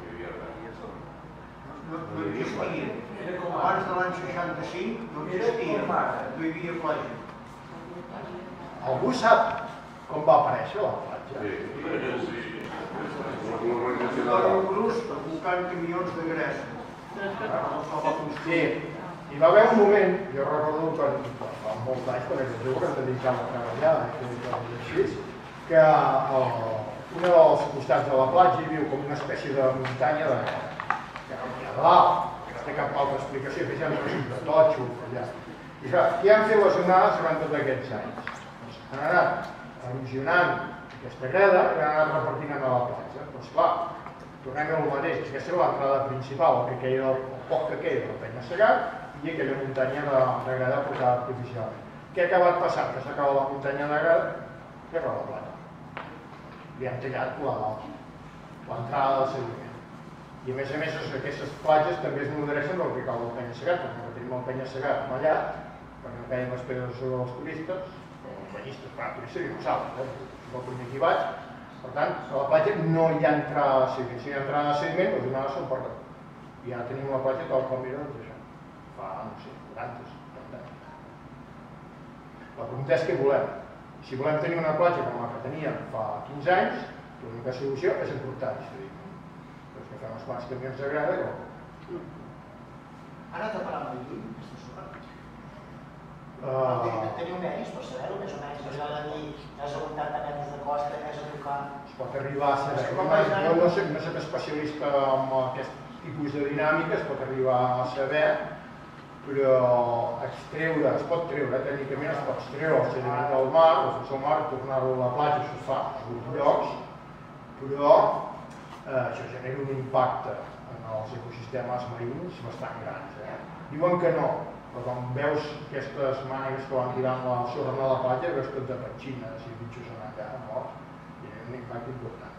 No existia. Era com abans de l'any 65, no existia. No hi havia platja. Algú sap com va aparèixer la platja? Sí. El Cruz abocant camions de greix. Sí, hi va haver un moment, jo recordo que fa molts anys, perquè jo que em dedicava a treballar, que a un dels costats de la platja hi viu com una espècie de muntanya de greix, que no hi ha dalt, que no té cap altra explicació, que ja no és de totxo, allà. I clar, què han fet les onades durant tots aquests anys? Han anat erosionant aquesta greda i han anat repartint a la platja. Doncs clar, tornem al mateix, aquesta és l'entrada principal, el poc que queda del penya-segat i aquella muntanya de greda portada artificialment. Què ha acabat passant? Que s'acaba la muntanya de greda i acaba la platja. Li han tallat l'entrada del sediment. I a més, aquestes platges també es nodreixen del que cau del penya-segat, perquè tenim el penya-segat mallat, perquè no caien les pedres sobre els turistes, banyistes, clar, turistes i no ho saben, és el primer que hi vaig. Per tant, a la platja no hi ha entrada de sediment. Si hi ha entrada de sediment, les onades són per damunt. I ara tenim la platja tal com era, doncs això, fa, no sé, 40 anys. La pregunta és què volem. Si volem tenir una platja com la que teníem fa 15 anys, l'única solució és importar sediment. Doncs que fem uns quants camions de greda i ho... Ha anat a parar molt lluny, aquesta sorra? Teniu medis per saber-ho, més o menys, per saber dir és a 80 metres de costa, és a tocar... Es pot arribar a saber, jo no soc especialista en aquest tipus de dinàmica, es pot arribar a saber, però extreure, es pot treure, tècnicament es pot treure el sediment del mar, el fons del mar, tornar-lo a la platja, això es fa a alguns llocs, però això genera un impacte en els ecosistemes marins bastant grans. Diuen que no, però quan veus aquestes mànegues que van tirant la sorra a la platja, veus tot de petxines i bitxos en allà, morts, i hi ha un impacte important.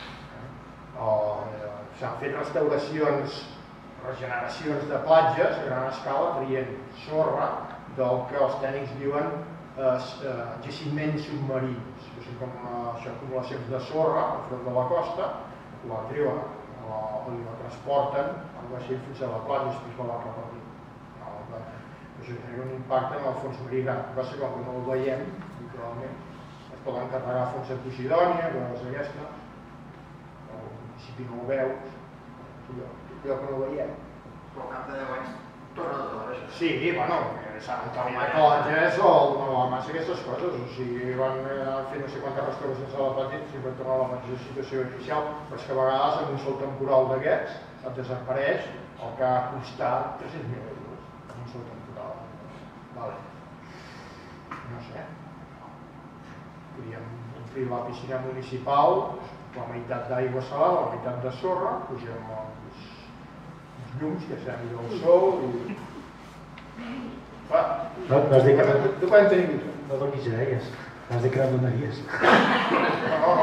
S'han fet restauracions, regeneracions de platges a gran escala traient sorra del que els tècnics diuen jaciments submarins, que són com acumulacions de sorra al front de la costa, la treuen o la transporten amb vaixell fins a la platja i després la van repartir. Això genera un impacte en el fons marí gran. El que passa que no el veiem, naturalment, es poden carregar fons de Posidònia, coses d'aquestes, al municipi no ho veus, allò que no ho veiem. Però al cap de 10 anys torna a tot. Sí, bueno, Sant Antoni de Calonges o el Navamassa, aquestes coses, o sigui, van fer no sé quantes restauracions a la platja i sempre tornar a la mateixa situació inicial, però és que a vegades amb un sol temporal d'aquests et desapareix el que ha costat 300.000 euros en un sol temporal. Vale. No sé. Podríem omplir la piscina municipal, la meitat d'aigua salada, la meitat de sorra, pugem els llums, que s'han ido al sol i... Va, de quan tenim això? No donis idees, has de crear donaries. No.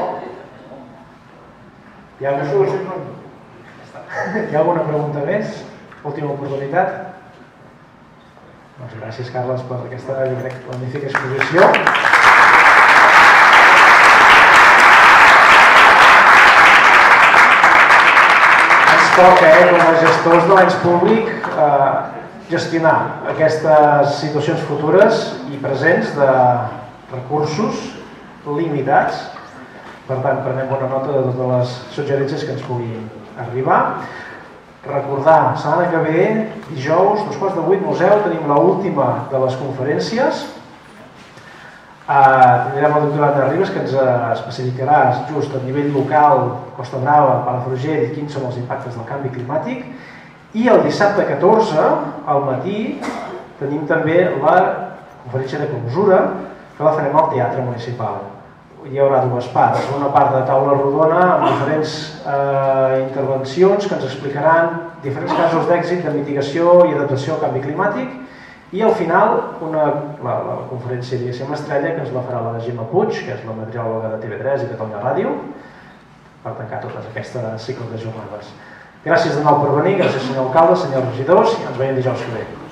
Hi ha alguna pregunta més? Última oportunitat? Doncs gràcies, Carles, per aquesta, jo crec, magnífica exposició. Ens toca, com a gestors de l'ens públic, gestionar aquestes situacions futures i presents de recursos limitats. Per tant, prenem bona nota de totes les suggerències que ens puguin arribar. Recordar, setmana que ve, dijous, 7:45, museu, tenim l'última de les conferències. Tindrem el doctor Anna Ribas, que ens especificarà just a nivell local, Costa Brava, Palafrugell, quins són els impactes del canvi climàtic. I el dissabte 14, al matí, tenim també la conferència de clausura, que la farem al Teatre Municipal. Hi haurà dues parts, una part de taula rodona amb diferents intervencions que ens explicaran diferents casos d'èxit de mitigació i adaptació al canvi climàtic, i al final la conferència diguéssim estrella, que ens la farà la Gemma Puig, que és la meteoròloga de TV3 i Catalunya Ràdio, per tancar totes aquestes cicles de jornades. Gràcies de nou per venir, gràcies senyor alcalde, senyors regidors, i ens veiem dijous que ve.